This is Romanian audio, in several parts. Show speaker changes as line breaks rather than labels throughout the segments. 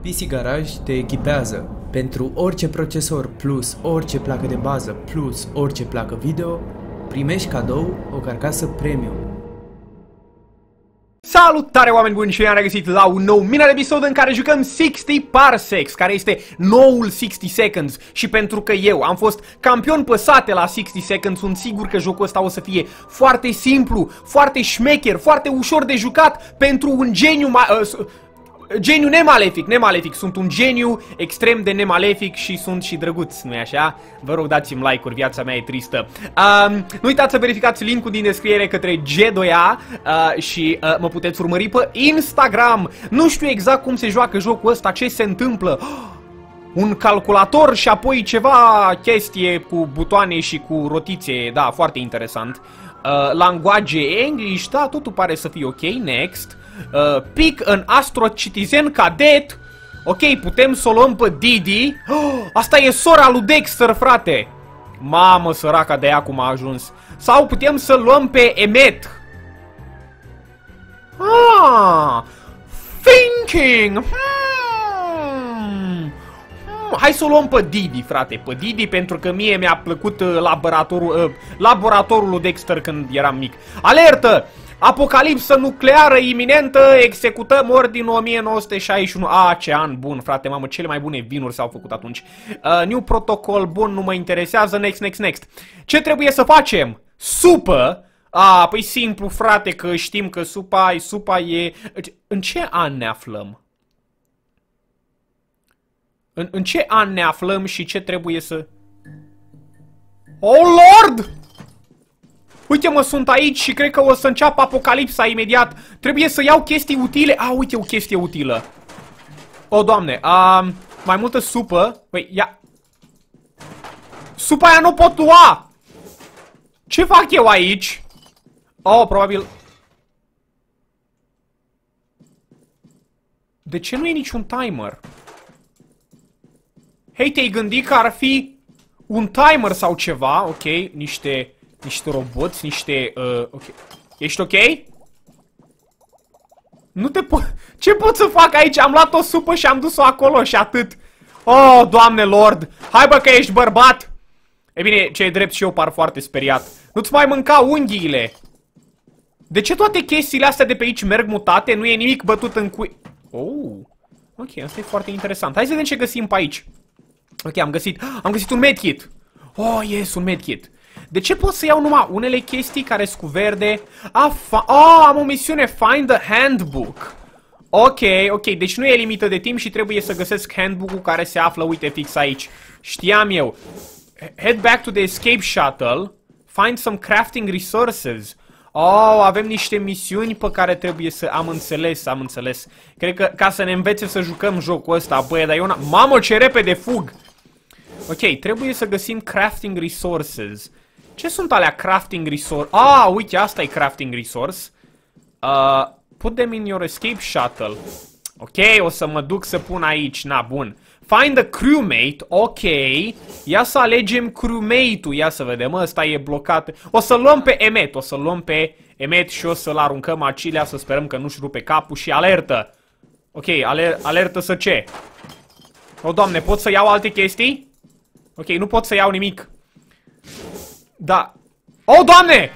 PC Garage te echipează pentru orice procesor plus orice placă de bază plus orice placă video, primești cadou o carcasă premium.
Salutare oameni buni și bine am regăsit la un nou mini episod în care jucăm 60 Parsecs, care este noul 60 Seconds. Și pentru că eu am fost campion păsate la 60 Seconds, sunt sigur că jocul ăsta o să fie foarte simplu, foarte șmecher, foarte ușor de jucat pentru un geniu geniu nemalefic, sunt un geniu extrem de nemalefic și sunt și drăguț, nu-i așa? Vă rog, dați-mi like-uri, viața mea e tristă. Nu uitați să verificați linkul din descriere către G2A și mă puteți urmări pe Instagram. Nu știu exact cum se joacă jocul ăsta, ce se întâmplă. Un calculator și apoi ceva chestie cu butoane și cu rotițe, da, foarte interesant. Language English, da, totul pare să fie ok, next. Pick an Astro Citizen Cadet. Ok, putem să o luăm pe Didi. Asta e sora lui Dexter, frate. Mamă, săraca de ea cum a ajuns. Sau putem să luăm pe Emmet. Thinking. Hai să o luăm pe Didi, frate. Pe Didi, pentru că mie mi-a plăcut laboratorul lui Dexter când eram mic. Alertă! Apocalipsă nucleară iminentă, executăm ordinul 1961. Ce an bun, frate, mamă, cele mai bune vinuri s-au făcut atunci. New protocol, bun, nu mă interesează, next. Ce trebuie să facem? Supă? Păi simplu, frate, că știm că supa e... În ce an ne aflăm? În ce an ne aflăm și ce trebuie să... Oh, Lord! Uite, mă, sunt aici și cred că o să înceapă apocalipsa imediat. Trebuie să iau chestii utile. Uite, o chestie utilă. O, Doamne, mai multă supă. Păi, ia. Supa aia nu pot lua. Ce fac eu aici? Probabil. De ce nu e niciun timer? Hei, te-ai gândit că ar fi un timer sau ceva? Ok, niște roboți, ok. Ești ok? Nu te pot... Ce pot să fac aici? Am luat o supă și am dus-o acolo și atât. Oh, Doamne Lord! Hai, bă, că ești bărbat! E bine, ce e drept, și eu par foarte speriat. Nu-ți mai mânca unghiile! De ce toate chestiile astea de pe aici merg mutate? Nu e nimic bătut în cui... Ok, asta e foarte interesant. Hai să vedem ce găsim pe aici. Ok, am găsit un medkit. Yes, un medkit. De ce pot să iau numai unele chestii care sunt cu verde? Am o misiune, find the handbook. Ok, deci nu e limită de timp și trebuie să găsesc handbook-ul care se află, uite, fix aici. Știam eu. Head back to the escape shuttle. Find some crafting resources. Avem niște misiuni pe care trebuie să... Am înțeles. Cred că ca să ne învețe să jucăm jocul ăsta, băie, dar eu Mamă, ce repede fug! Ok, trebuie să găsim crafting resources. Ce sunt alea crafting resource? Uite, asta e crafting resource. Put them in your escape shuttle. Ok, o să mă duc să pun aici. Bun. Find the crewmate. Ok. Ia să alegem crewmate-ul. Ia să vedem, ăsta e blocat. O să luăm pe Emmet. Și o să-l aruncăm acilea, să sperăm că nu-și rupe capul și alertă. Ok, alertă să ce? Doamne, pot să iau alte chestii? Ok, nu pot să iau nimic. Da. Doamne!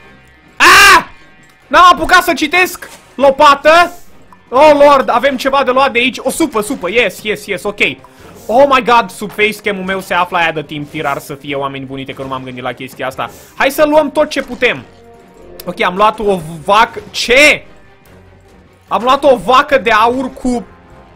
N-am apucat să citesc! Lopată! Lord, avem ceva de luat de aici. O supă, yes, ok. Oh my god, sub facecam-ul meu se află aia de timp firar să fie, oameni bunite, că nu m-am gândit la chestia asta. Hai să luăm tot ce putem. Ok, am luat o vacă... Ce? Am luat o vacă de aur cu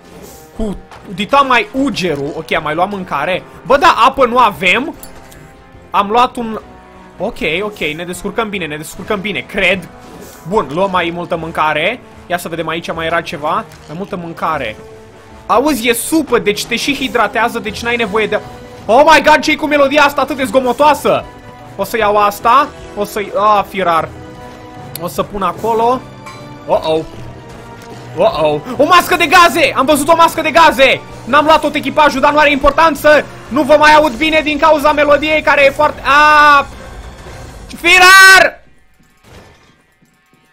dita mai ugerul. Ok, am mai luat mâncare. Bă, da, apă nu avem. Am luat un... Ok, ne descurcăm bine, cred. Bun, luăm mai multă mâncare. Ia să vedem, aici mai era ceva. Mai multă mâncare. Auzi, e supă, deci te și hidratează, deci n-ai nevoie de... Oh my god, ce-i cu melodia asta atât de zgomotoasă? O să iau asta. O să-i... firar. O să pun acolo. O mască de gaze! Am văzut o mască de gaze! N-am luat tot echipajul, dar nu are importanță. Nu vă mai aud bine din cauza melodiei care e foarte... Firar!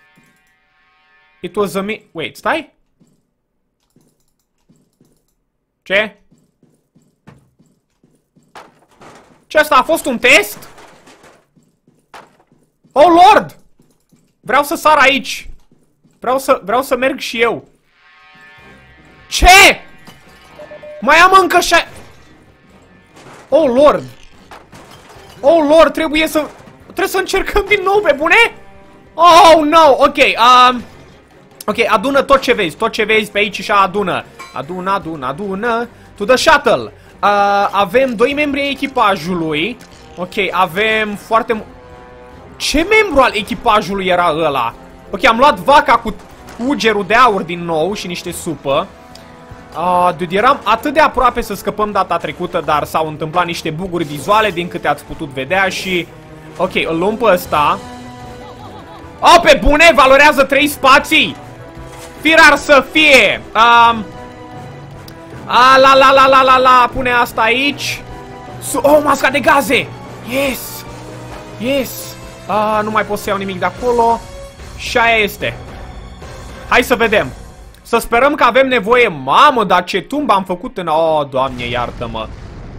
It was a me... Wait, stai? Ce? Ce asta a fost un test? Oh, Lord! Vreau să sar aici. Vreau să merg și eu. Ce? Mai am încă Oh, Lord! Oh, Lord, trebuie să încercăm din nou, pe bune? Oh, no! Ok, ok, adună tot ce vezi pe aici și adună. Adună. To the shuttle. Avem 2 membri ai echipajului. Ok, avem foarte... Ce membru al echipajului era ăla? Ok, am luat vaca cu ugerul de aur din nou și niște supă. Dude, eram atât de aproape să scăpăm data trecută, dar s-au întâmplat niște buguri vizuale din câte ați putut vedea și... Ok, îl luăm pe ăsta. Oh, pe bune, valorează 3 spații. Firar să fie. Pune asta aici. Oh, masca de gaze. Yes. Nu mai pot să iau nimic de acolo. Și aia este. Hai să vedem. Să sperăm că avem nevoie. Mamă, dar ce tumbă am făcut în... Oh, Doamne, iartă-mă.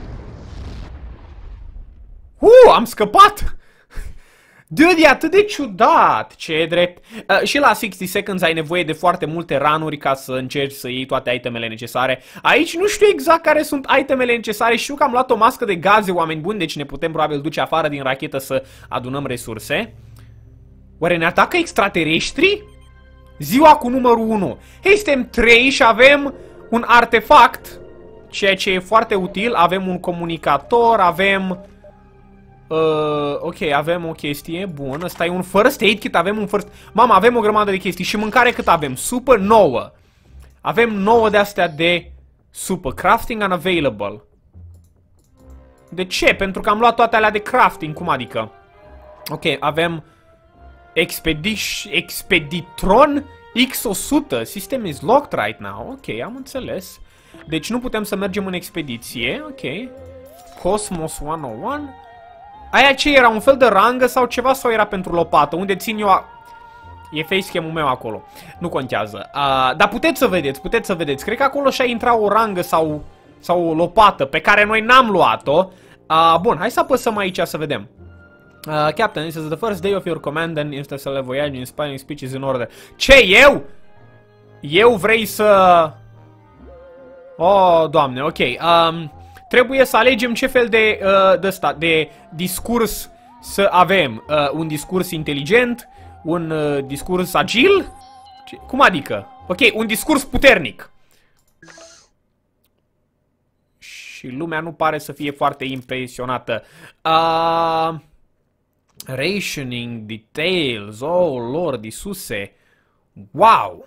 Am scăpat. Dude, e atât de ciudat. Ce e drept. Și la 60 seconds ai nevoie de foarte multe ranuri ca să încerci să iei toate itemele necesare. Aici nu știu exact care sunt itemele necesare. Știu că am luat o mască de gaze, oameni buni, deci ne putem probabil duce afară din rachetă să adunăm resurse. Oare ne atacă extraterestri? Ziua cu numărul 1. Hei, suntem 3 și avem un artefact, ceea ce e foarte util. Avem un comunicator, avem... ok, avem o chestie. Bun, ăsta e un first aid kit. Avem un first... Mama, avem o grămadă de chestii. Și mâncare cât avem? Supă 9. Avem 9 de astea de supă. Crafting unavailable. De ce? Pentru că am luat toate alea de crafting. Cum adică? Ok, avem Expeditron X100. System is locked right now. Ok, am înțeles. Deci nu putem să mergem în expediție. Ok. Cosmos 101. Aia ce era? Un fel de rangă sau ceva? Sau era pentru lopată? Unde țin eu E facecam-ul meu acolo. Nu contează. Dar puteți să vedeți. Cred că acolo și-a intrat o rangă sau o lopată pe care noi n-am luat-o. Bun, hai să apăsăm aici să vedem. Captain, this is the first day of your command and interstellar voyage. Inspiring speech is in order. Ce, eu? Eu vrei să... Oh, Doamne, ok. Trebuie să alegem ce fel de discurs să avem. Un discurs inteligent? Un discurs agil? Cum adică? Ok, un discurs puternic. Și lumea nu pare să fie foarte impresionată. Rationing details. Oh, Lord Iisuse. Wow.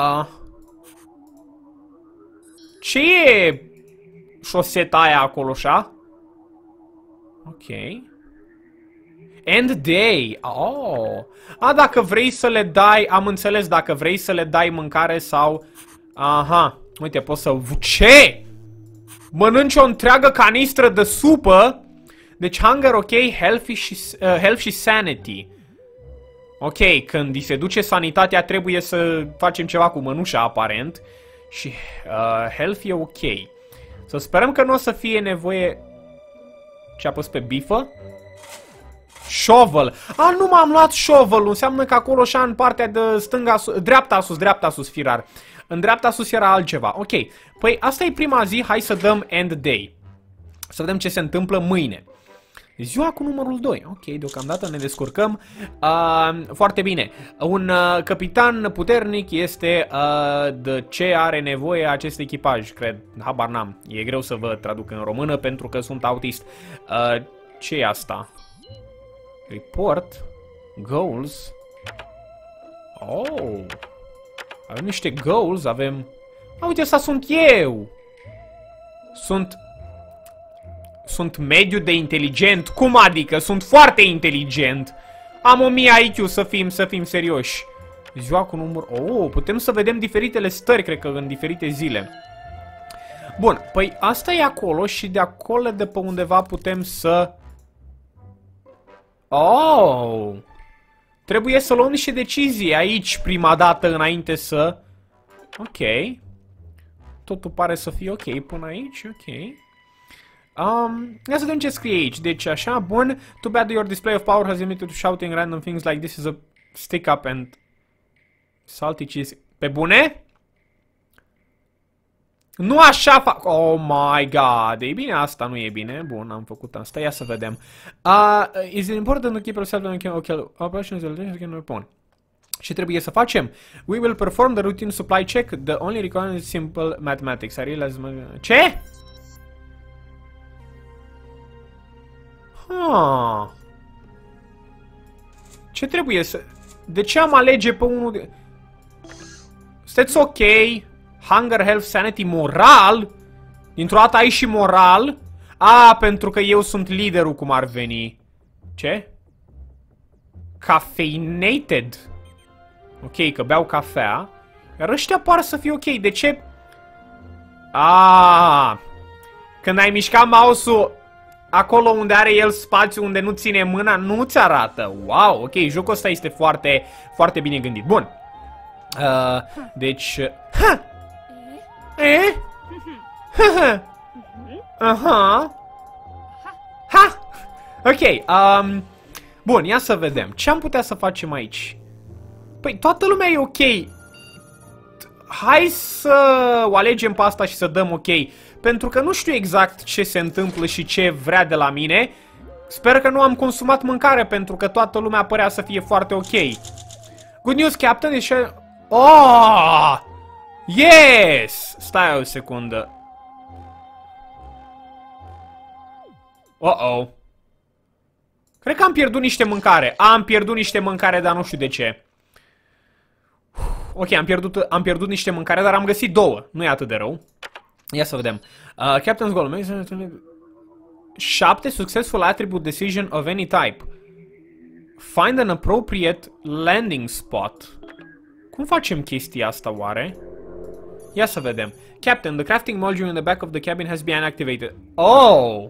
Ce e șoseta aia acolo, așa? Ok. End day. Oh. Dacă vrei să le dai, am înțeles, dacă vrei să le dai mâncare sau... Aha. Uite, poți să... Ce? Mănânci o întreagă canistră de supă. Deci hunger, ok, health și sanity. Ok, când îi se duce sanitatea trebuie să facem ceva cu mănușa, aparent. Și health e ok. Să sperăm că nu o să fie nevoie... Ce apăs pe bifă? Shovel. Nu m-am luat shovel. Înseamnă că acolo și în partea de stânga sus, dreapta sus, firar. În dreapta sus era altceva. Ok. Păi asta e prima zi. Hai să dăm end day. Să vedem ce se întâmplă mâine. Ziua cu numărul 2. Ok, deocamdată ne descurcăm. Foarte bine. Un capitan puternic este de ce are nevoie acest echipaj, cred. Habar n-am. E greu să vă traduc în română pentru că sunt autist. Ce e asta? Report. Goals. Oh. Avem niște goals, avem... Uite, asta sunt eu. Sunt mediu de inteligent. Cum adică? Sunt foarte inteligent. Am 1000 IQ, să fim serioși. Ziua cu număr... Oh, putem să vedem diferitele stări, cred că în diferite zile. Bun, păi asta e acolo și de acolo de pe undeva putem să... Oh! Trebuie să luăm niște decizii aici prima dată înainte să... Ok. totul pare să fie ok până aici, ok. Ia să vedem ce scrie aici. Deci așa, bun. Too bad your display of power has limited to shouting random things like this is a stick up and salty cheese. Pe bune? Nu așa fac. Oh my god. E bine, asta nu e bine. Bun, am făcut asta. Ia să vedem. Is it important to keep yourself in okay, operations bun. Ce trebuie să facem? We will perform the routine supply check. The only requirement is simple mathematics. I realize... Ce? Ce trebuie să... De ce am alege pe unul de... Sunteți ok? Hunger, health, sanity, moral? Dintr-o dată ai și moral? Pentru că eu sunt liderul, cum ar veni. Ce? Caffeinated. Ok, că beau cafea. Iar ăștia par să fie ok. De ce? Când ai mișcat mouse-ul acolo unde are el spațiu, unde nu ține mâna, nu ți arată. Wow, ok, jocul ăsta este foarte, foarte bine gândit. Bun. Deci... Ok, bun, ia să vedem. Ce am putea să facem aici? Păi, toată lumea e ok. Hai să o alegem pe asta și să dăm ok. Pentru că nu știu exact ce se întâmplă și ce vrea de la mine. Sper că nu am consumat mâncare, pentru că toată lumea părea să fie foarte ok. Good news, Captain. Oh! Yes! Stai o secundă. Uh-oh. Cred că am pierdut niște mâncare. Am pierdut niște mâncare, dar nu știu de ce. Ok, am pierdut niște mâncare, dar am găsit două. Nu e atât de rău. Ia să vedem. Captain's Goal. 7 successful attribute decision of any type. Find an appropriate landing spot. Cum facem chestia asta, oare? Ia să vedem. Captain, the crafting module in the back of the cabin has been activated. Oh!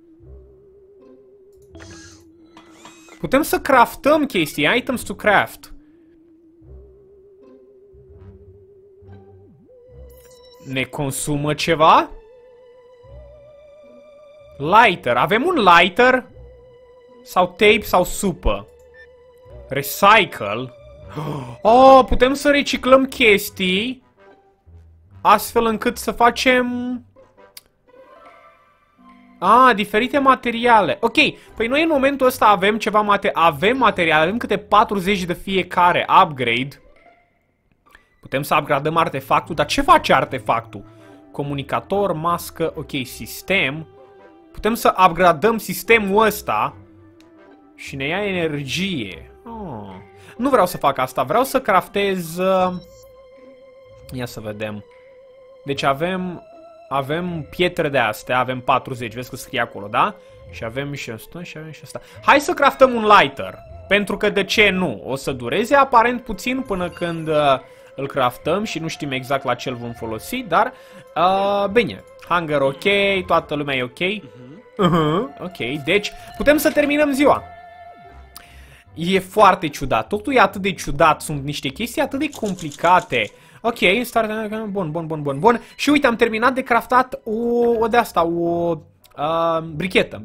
Putem să craftăm chestii. Items to craft. Ne consumă ceva? Lighter. Avem un lighter? Sau tape sau supă? Recycle. Oh, putem să reciclăm chestii astfel încât să facem... diferite materiale. Ok, păi noi în momentul ăsta avem ceva avem materiale, avem câte 40 de fiecare upgrade. Putem să upgradăm artefactul, dar ce face artefactul? Comunicator, mască, ok, sistem. Putem să upgradăm sistemul ăsta și ne ia energie. Nu vreau să fac asta, vreau să craftez... Ia să vedem. Deci avem pietre de astea, avem 40, vezi că scrie acolo, da? Și avem și asta, și avem și asta. Hai să craftăm un lighter, pentru că de ce nu? O să dureze aparent puțin până când îl craftăm și nu știm exact la ce îl vom folosi, dar bine. Hunger ok, toată lumea e ok. Ok, deci putem să terminăm ziua. E foarte ciudat, totul e atât de ciudat, sunt niște chestii atât de complicate. Ok, bun. Și uite, am terminat de craftat o brichetă.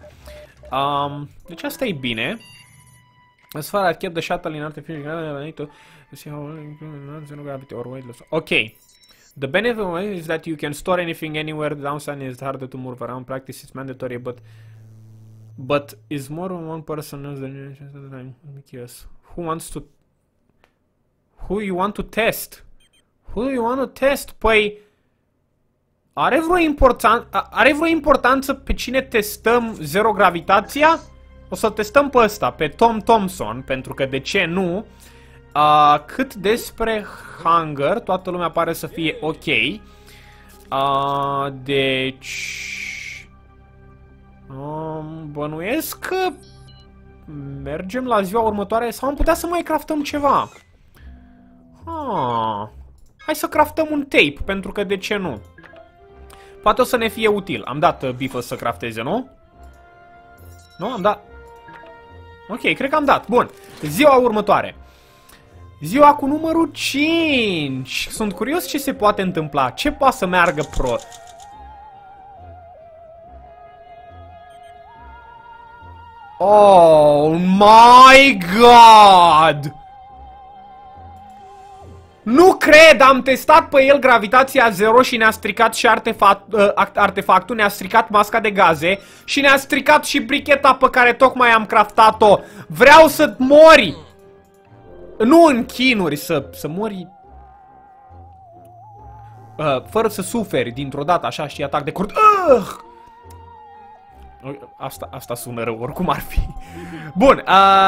Deci asta e bine. As far as kept the shuttle in artificial need to see how gravity or weightless. Ok. The benefit is that you can store anything anywhere. The downside is harder to move around. Practice is mandatory, but is more than one person knows than curious. Who you want to test? Who do you want to test? Păi, are vreo importanță pe cine testăm zero gravitația? O să testăm pe ăsta, pe Tom Thompson, pentru că de ce nu? Cât despre hunger, toată lumea pare să fie ok. Deci... bănuiesc că mergem la ziua următoare sau am putea să mai craftăm ceva. Hai să craftăm un tape, pentru că de ce nu? Poate o să ne fie util. Am dat Bifă să crafteze, nu? Nu? Am dat? Ok, cred că am dat. Bun. Ziua următoare. Ziua cu numărul 5. Sunt curios ce se poate întâmpla. Ce poate să meargă prost? Oh my god! Nu cred! Am testat pe el gravitația 0 și ne-a stricat și artefactul, ne-a stricat masca de gaze și ne-a stricat și bricheta pe care tocmai am craftat-o. Vreau să mori! Nu în chinuri, să mori... fără să suferi dintr-o dată, așa, știi, atac de curt... Asta sună rău, oricum ar fi. Bun,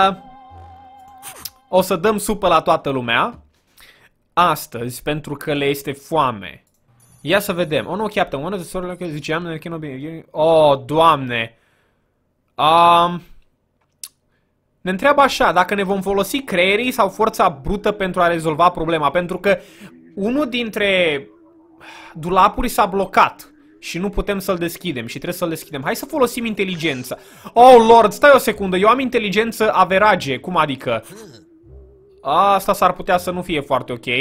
o să dăm supă la toată lumea astăzi, pentru că le este foame. Ia să vedem. Oh, no, Captain, one of the story like ziceam, there cannot be... Oh, Doamne! Ne întreabă așa, dacă ne vom folosi creierii sau forța brută pentru a rezolva problema, pentru că unul dintre dulapuri s-a blocat și nu putem să-l deschidem și trebuie să-l deschidem. Hai să folosim inteligența. Oh, Lord, stai o secundă, eu am inteligență average, cum adică? Asta s-ar putea să nu fie foarte ok.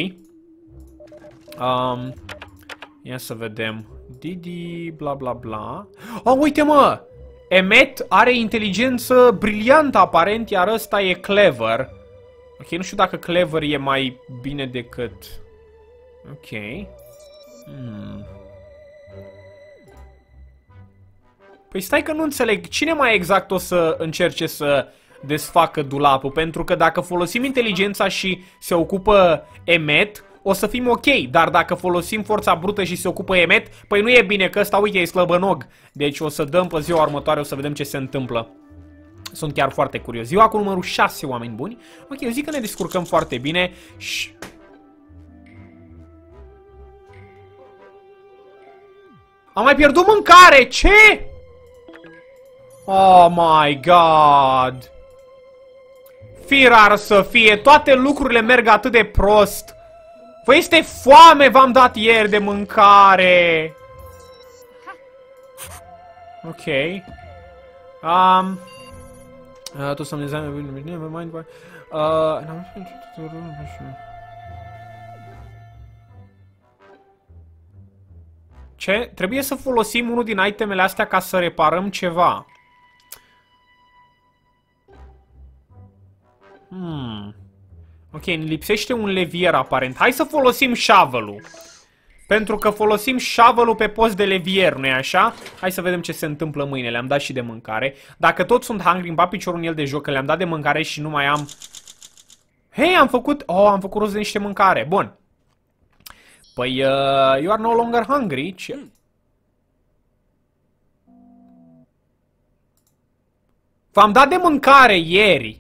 Ia să vedem. Didi, bla bla bla. Oh, uite mă! Emmet are inteligență briliantă aparent, iar ăsta e clever. Ok, nu știu dacă clever e mai bine decât... Ok. Păi stai că nu înțeleg. Cine mai exact o să încerce să desfacă dulapul? Pentru că dacă folosim inteligența și se ocupă Emmet, o să fim ok. Dar dacă folosim forța brută și se ocupă Emmet, păi nu e bine, că ăsta, uite, e slăbănog. Deci o să dăm pe ziua următoare, o să vedem ce se întâmplă. Sunt chiar foarte curios. Ziua cu numărul 6, oameni buni. Ok, eu zic că ne descurcăm foarte bine. Și... am mai pierdut mâncare! Ce? Oh my god! Firar să fie, toate lucrurile merg atât de prost. Vă este foame, v-am dat ieri de mâncare. Ok. To some design, never mind. Ce? Trebuie să folosim unul din itemele astea ca să reparăm ceva. Ok, ne lipsește un levier aparent. Hai să folosim shovel-ul. Pentru că folosim shovel-ul pe post de levier, nu-i așa? Hai să vedem ce se întâmplă mâine. Le-am dat și de mâncare. Dacă toți sunt hungry, îmi bat piciorul în el de joc, că le-am dat de mâncare și nu mai am... Hei, am făcut... Oh, am făcut rost de niște mâncare. Bun. Păi, you are no longer hungry. Ce? V-am dat de mâncare ieri.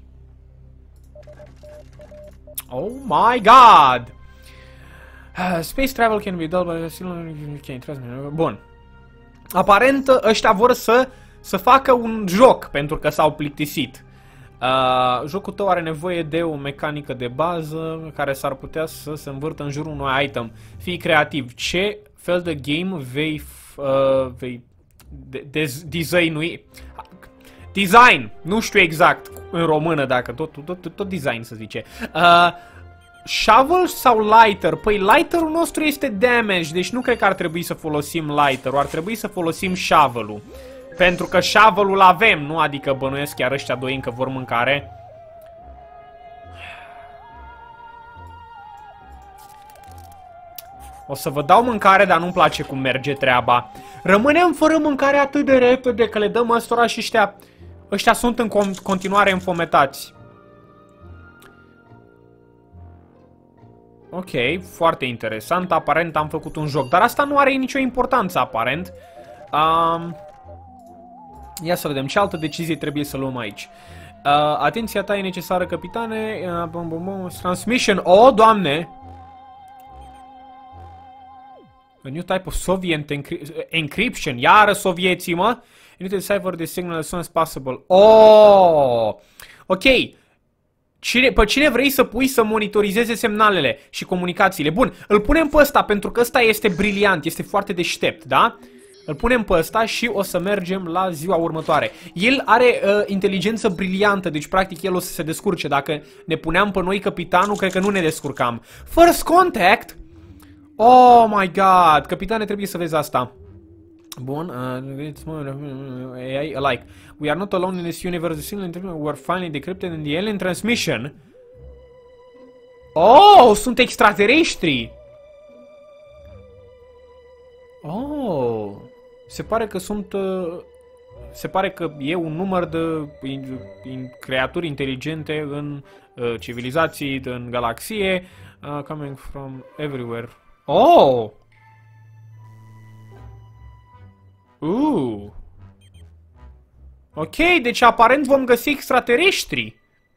Oh my god! Space travel can be done by... Bun. Aparent, ăștia vor să facă un joc, pentru că s-au plictisit. Jocul tău are nevoie de o mecanică de bază care s-ar putea să se învârtă în jurul unui item. Fii creativ. Ce fel de game vei design-ui? Design! Nu știu exact în română, dacă tot design se zice. Shovel sau lighter? Păi lighterul nostru este damage, deci nu cred că ar trebui să folosim lighterul, ar trebui să folosim shovel-ul. Pentru că shovel-ul avem, nu? Adică bănuiesc chiar ăștia doi încă vor mâncare. O să vă dau mâncare, dar nu-mi place cum merge treaba. Rămânem fără mâncare atât de repede că le dăm ăstora și ăștia sunt în continuare înfometați. Ok, foarte interesant. Aparent am făcut un joc, dar asta nu are nicio importanță, aparent. Ia să vedem ce altă decizie trebuie să luăm aici. Atenția ta e necesară, capitane. Transmission. Oh, doamne! A new type of Soviet encryption. Iară sovieții, mă! You need to decipher the signal as soon as possible. Oh! Ok. Pe cine vrei să pui să monitorizeze semnalele și comunicațiile? Bun, îl punem pe ăsta pentru că ăsta este briliant, este foarte deștept, da? Îl punem pe ăsta și o să mergem la ziua următoare. El are inteligență briliantă, deci practic el o să se descurce. Dacă ne puneam pe noi capitanul, cred că nu ne descurcam. First contact? Oh my god, capitane, trebuie să vezi asta. Bun, AI alike. We are not alone in this universe. We were finally decrypted in the alien transmission. Oh, sunt extraterestri. Oh, se pare că sunt... se pare că e un număr de creaturi inteligente în civilizații, în galaxie, coming from everywhere. Oh! Ok, deci aparent vom găsi extraterestri.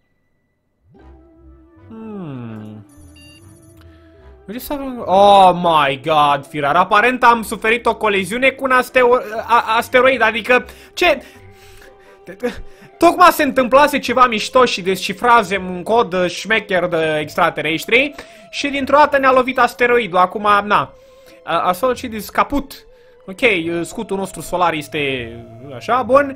Oh my god, firar, aparent am suferit o coliziune cu un asteroid, adică ce... Tocmai se întâmplase ceva mișto și descifrazem un cod șmecher de extraterestri și dintr-o dată ne-a lovit asteroidul, acum, na, Astrologid is caput. Ok, scutul nostru solar este așa, bun.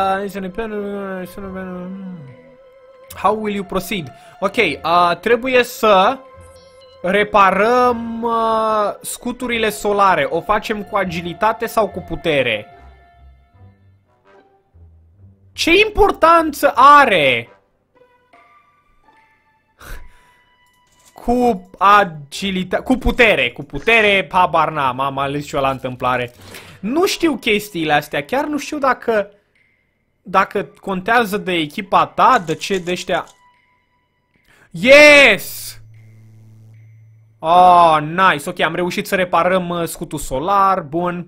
How will you proceed? Ok, trebuie să reparăm scuturile solare. O facem cu agilitate sau cu putere? Ce importanță are? Cu agilitate, cu putere, habar n-am, am ales și eu la întâmplare. Nu știu chestiile astea, chiar nu știu dacă contează de echipa ta, de ce de ăștia. Yes! Oh, nice, ok, am reușit să reparăm scutul solar, bun.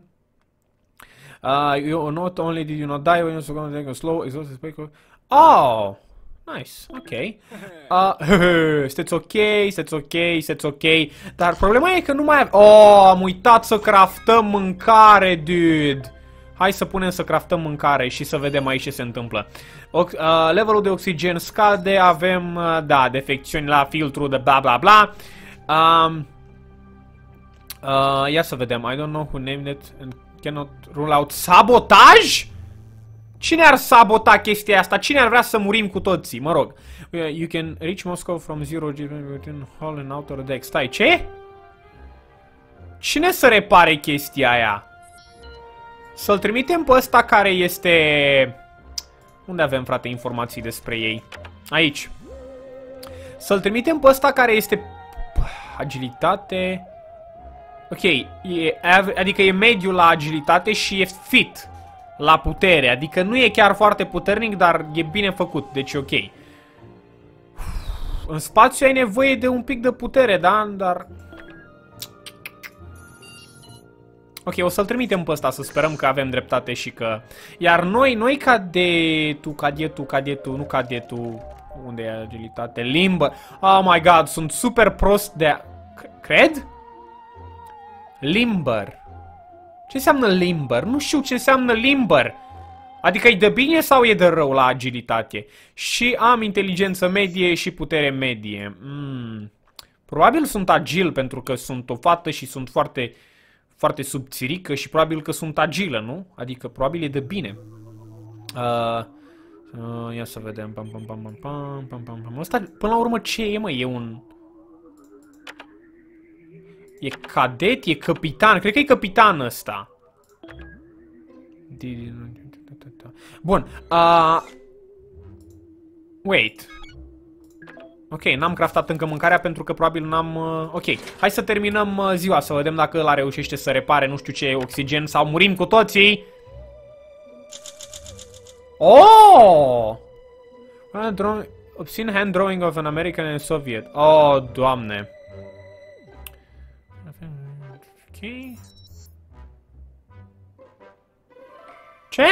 You not only did you not die, when you're going to take a slow, exhausted speaker. Oh! Nice, ok. Sunteți ok. Dar problema e că nu mai avem... Oh, am uitat să craftăm mâncare, dude. Hai să punem să craftăm mâncare și să vedem aici ce se întâmplă. Levelul de oxigen scade, avem, da, defecțiuni la filtru de bla bla bla. Ia să vedem. I don't know who named it and cannot rule out. Sabotaj? Cine ar sabota chestia asta? Cine ar vrea să murim cu toții? Mă rog. You can reach Moscow from 0 G within hull and outer deck. Stai, ce? Cine să repare chestia aia? Să-l trimitem pe ăsta care este... Unde avem, frate, informații despre ei? Aici. Să-l trimitem pe ăsta care este... Agilitate... Ok, adică e mediu la agilitate și e fit la putere, adică nu e chiar foarte puternic, dar e bine făcut, deci e ok. În spațiu ai nevoie de un pic de putere, da? Dar... Ok, o să-l trimitem pe ăsta, să sperăm că avem dreptate și că... Iar noi cadetul, nu cadetul... Unde e agilitate? Limbă. Oh my god, sunt super prost de... Cred? Limber. Ce înseamnă limber? Nu știu ce înseamnă limber. Adică e de bine sau e de rău la agilitate? Și am inteligență medie și putere medie. Probabil sunt agil pentru că sunt o fată și sunt foarte, foarte subțirică și probabil că sunt agilă, nu? Adică probabil e de bine. Ia să vedem. Ăsta, până la urmă, ce e, mă? E un... E cadet? E capitan? Cred că e capitan ăsta. Bun. Wait. Ok, n-am craftat încă mâncarea pentru că probabil n-am... Ok, hai să terminăm ziua, să vedem dacă ăla reușește să repare nu știu ce oxigen sau murim cu toții. Oh! Obscene hand drawing of an American and Soviet. Oh, Doamne. Ok. Ce?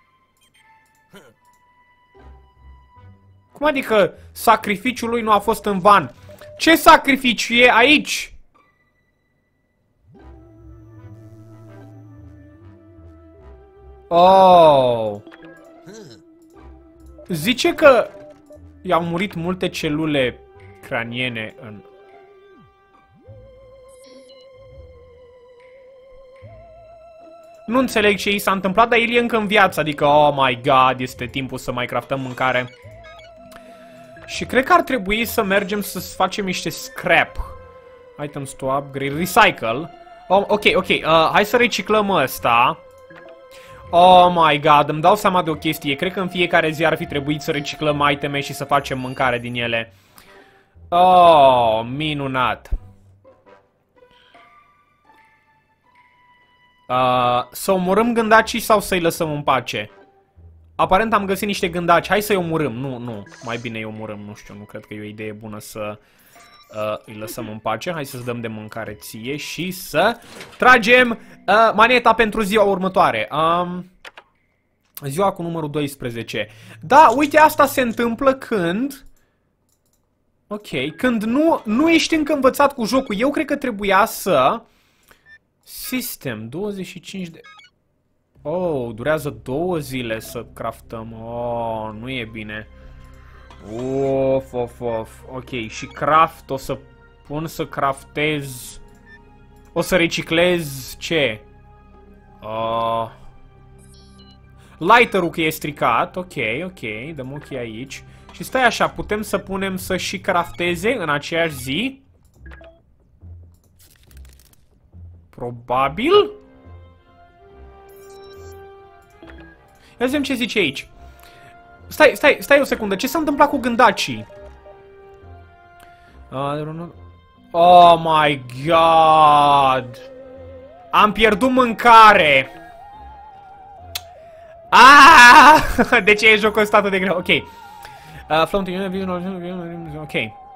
Cum adică sacrificiul lui nu a fost în van? Ce sacrificiu e aici? Oh. Zice că i-au murit multe celule craniene în... Nu înțeleg ce i s-a întâmplat, dar el e încă în viață. Adică, oh my god, este timpul să mai craftăm mâncare. Și cred că ar trebui să mergem să facem niște scrap. Items to upgrade, recycle. Oh, ok, hai să reciclăm ăsta. Oh my god, îmi dau seama de o chestie. Cred că în fiecare zi ar fi trebuit să reciclăm iteme și să facem mâncare din ele. Oh, minunat. Să omorâm gândacii sau să-i lăsăm în pace? Aparent am găsit niște gândaci. Hai să-i omorâm. Nu. Mai bine îi omorâm. Nu știu, nu cred că e o idee bună să îi lăsăm în pace. Hai să-ți dăm de mâncare ție și să tragem maneta pentru ziua următoare. Ziua cu numărul 12. Da, uite, asta se întâmplă când... Ok, când nu ești încă învățat cu jocul. Eu cred că trebuia să... System, 25 de... Oh, durează 2 zile să craftăm. Oh, nu e bine. Of. Ok, și craft, o să pun să craftez... O să reciclez ce? Lighter-ul că e stricat. Ok, dăm ochii aici. Și stai așa, putem să punem să și crafteze în aceeași zi? Probabil? Ia vedem ce zice aici. Stai o secundă. Ce s-a întâmplat cu gândacii? Oh my god. Am pierdut mâncare. De ce e jocul ăsta atât de greu? Ok. Ok.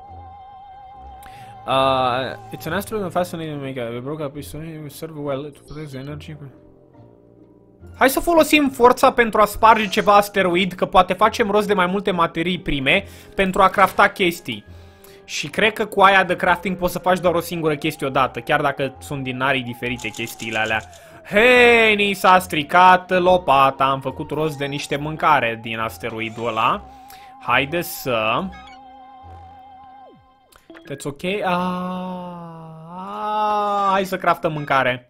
It's an asteroid fascinating to make. We broke up. We serve well to protect energy. Hai să folosim forța pentru a sparge ceva asteroid, că poate facem rost de mai multe materii prime pentru a crafta chestii. Și cred că cu aia de crafting poți să faci doar o singură chestie odată, chiar dacă sunt din arii diferite chestiile alea. Hei, ni s-a stricat lopata, am făcut rost de niște mâncare din asteroidul ăla. Haide să... That's ok? Hai să craftăm mâncare.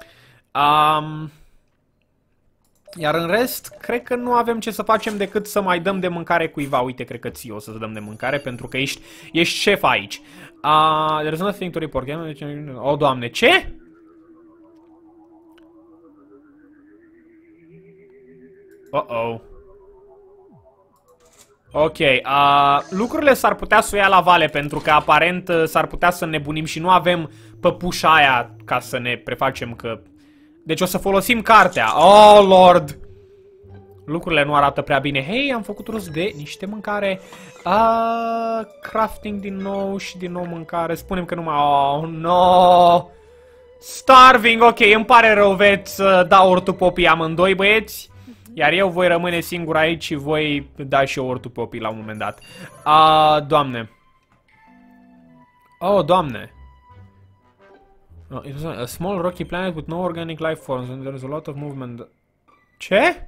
Iar în rest, cred că nu avem ce să facem decât să mai dăm de mâncare cuiva. Uite, cred că ție o să dăm de mâncare, pentru că ești șef aici. There's nothing to report. Oh, Doamne, ce? Uh-oh. Ok, lucrurile s-ar putea să o ia la vale, pentru că aparent s-ar putea să nebunim și nu avem păpușa aia ca să ne prefacem că... Deci o să folosim cartea. Oh, Lord! Lucrurile nu arată prea bine. Hei, am făcut rost de niște mâncare. Crafting din nou și din nou mâncare. Spunem că nu mai... Oh, no! Starving, ok, îmi pare rău, veți da ortupopii amândoi, băieți. Iar eu voi rămâne singur aici și voi da și eu ortupopii la un moment dat. Doamne. Oh, Doamne. It was a small rocky planet with no organic life forms and there is a lot of movement. Ce?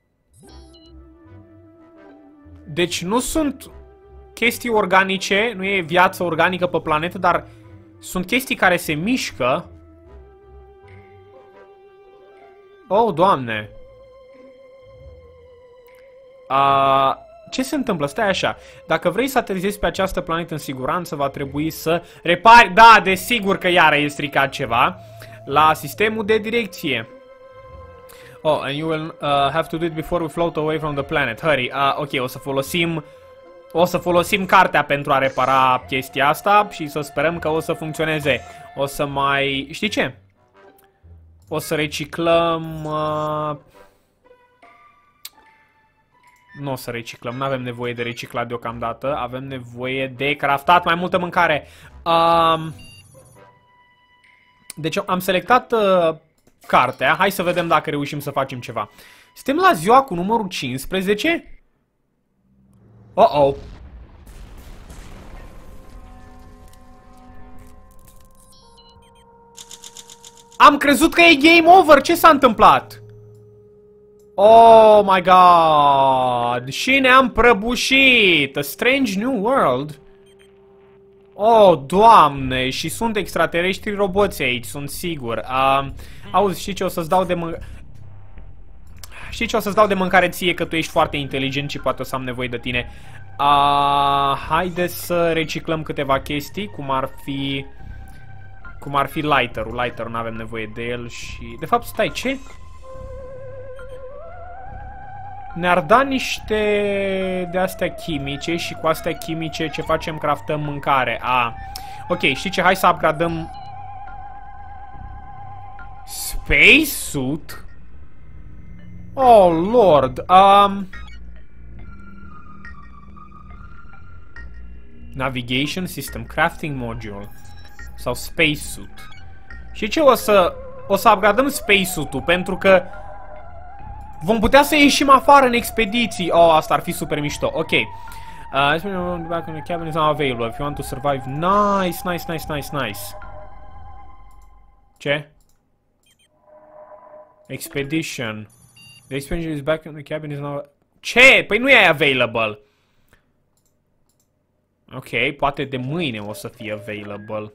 Deci nu sunt chestii organice, nu e viață organică pe planetă, dar sunt chestii care se mișcă. Oh, Doamne. Ce se întâmplă? Stai așa. Dacă vrei să aterizezi pe această planetă în siguranță, va trebui să repari... Da, desigur că iară e stricat ceva. La sistemul de direcție. Oh, and you will have to do it before we float away from the planet. Hurry. Ok, o să folosim cartea pentru a repara chestia asta și să sperăm că o să funcționeze. O să mai... Știi ce? O să reciclăm... Nu o să reciclăm, nu avem nevoie de reciclat deocamdată. Avem nevoie de craftat mai multă mâncare. Deci am selectat cartea. Hai să vedem dacă reușim să facem ceva. Suntem la ziua cu numărul 15? Oh-oh. Am crezut că e game over. Ce s-a întâmplat? Oh my god! Și ne-am prăbușit! A strange new world! Oh, Doamne! Și sunt extraterestri roboți aici, sunt sigur. Auzi, știi ce? O să-ți dau de Știi ce? O să-ți dau de mâncare ție, că tu ești foarte inteligent și poate o să am nevoie de tine. Haide să reciclăm câteva chestii, cum ar fi lighterul. Lighterul nu avem nevoie de el și... De fapt, stai, ce? Ne-ar da niște de astea chimice și cu astea chimice ce facem? Craftăm mâncare. Ok, știi ce? Hai să upgradăm Space Suit? Oh, Lord. Navigation System, Crafting Module sau Space Suit. Și ce? O să upgradăm Space Suit-ul pentru că vom putea să ieșim afară în expediții. Asta ar fi super mișto. Ok. Back in the cabin is now available if you want to survive. Nice. Ce? Expedition. The expedition is back in the cabin is now... Ce? Păi nu e available. Ok, poate de mâine o să fie available.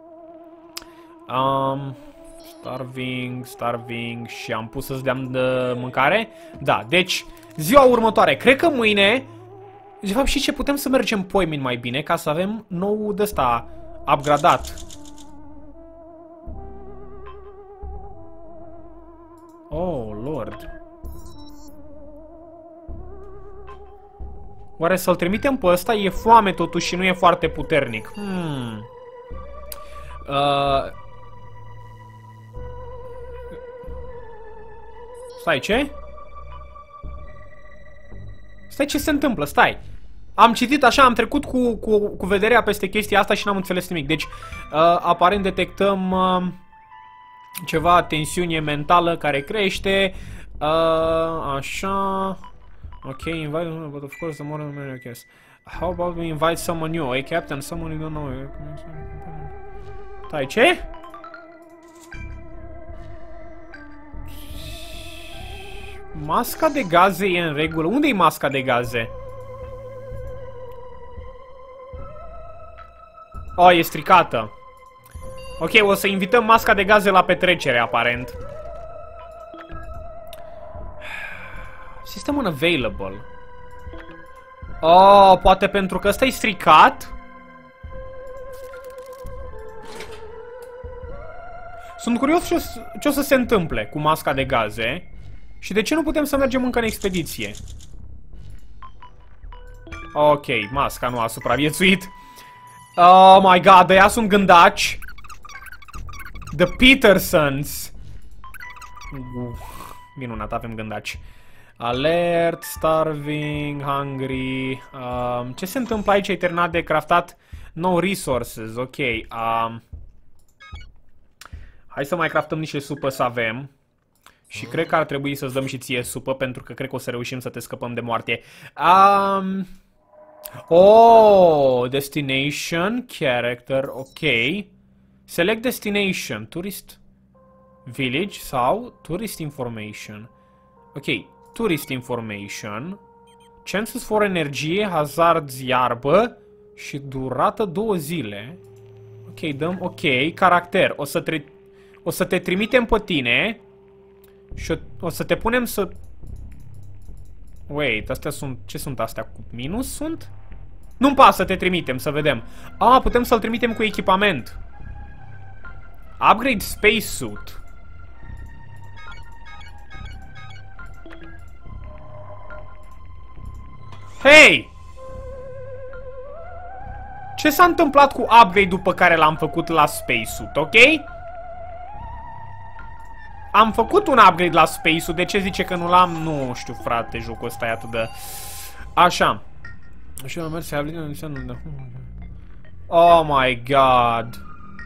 Starving și am pus să-ți dăm de mâncare? Da, deci ziua următoare, cred că mâine. De fapt, și ce, putem să mergem poimini mai bine ca să avem nou de ăsta upgradat. Oh, Lord. Oare să-l trimitem pe ăsta? E foame totuși și nu e foarte puternic. Stai, ce? Stai, ce se întâmplă? Stai. Am citit așa, am trecut cu vederea peste chestia asta și n-am înțeles nimic. Deci, aparent detectăm ceva tensiune mentală care crește. Așa. Ok, invite, but of course the more than I guess. How about we invite someone new? A captain, someone you don't know. Stai, ce? Masca de gaze e în regulă. Unde e masca de gaze? E stricată. Ok, o să invităm masca de gaze la petrecere, aparent. System unavailable. Poate pentru că ăsta e stricat? Sunt curios ce o să se întâmple cu masca de gaze. Și de ce nu putem să mergem încă în expediție? Ok, masca nu a supraviețuit. Oh my god, ăia sunt gândaci. The Petersons. Minunat, avem gândaci. Alert, starving, hungry. Ce se întâmplă aici? Ai terminat de craftat? No resources, ok. Hai să mai craftăm niște supă să avem. Și cred că ar trebui să-ți dăm și ție supă, pentru că cred că o să reușim să te scăpăm de moarte. Destination, character, ok. Select destination, tourist village sau tourist information. Ok, tourist information. Chances for energie, hazards, iarbă și durată 2 zile. Ok, dăm ok, caracter. O să te trimitem pe tine. Și o să te punem să... Wait, astea sunt... Ce sunt astea? Cu minus sunt? Nu-mi pasă, te trimitem, să vedem. Putem să-l trimitem cu echipament. Upgrade Space Suit. Hei! Ce s-a întâmplat cu upgrade-ul pe care l-am făcut la Space Suit, ok? Am făcut un upgrade la Space-ul, de ce zice că nu l-am? Nu știu, frate, jocul ăsta e atât de... Așa. Așa, mersi, oh my god.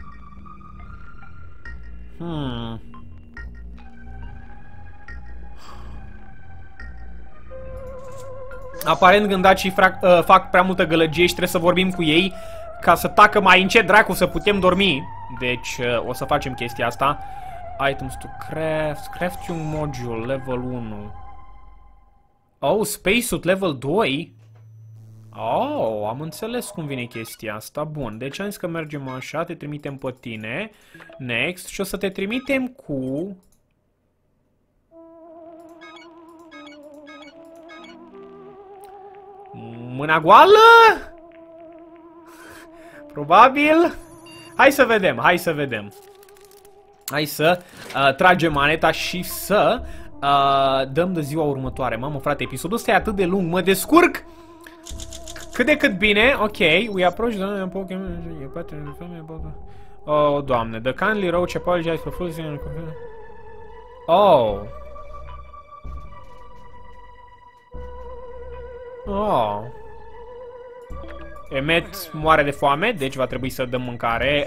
Aparent gândacii fac prea multă gălăgie și trebuie să vorbim cu ei ca să tacă mai încet, dracu, să putem dormi. Deci o să facem chestia asta. Items to craft. Crafting module level 1. Space Suit level 2. Am înțeles cum vine chestia asta. Bun, deci am zis că mergem așa, te trimitem pe tine. Next. Și o să te trimitem cu... mâna goală? Probabil. Hai să vedem, hai să vedem. Hai să tragem maneta și să dăm de ziua următoare. Mamă, frate, episodul ăsta e atât de lung, mă descurc cât de cât bine. Ok, we approach the Pokemon. Oh, doamne, the kindly roach apologize for fooling. Oh. Oh. Emmet moare de foame, deci va trebui să dăm mâncare.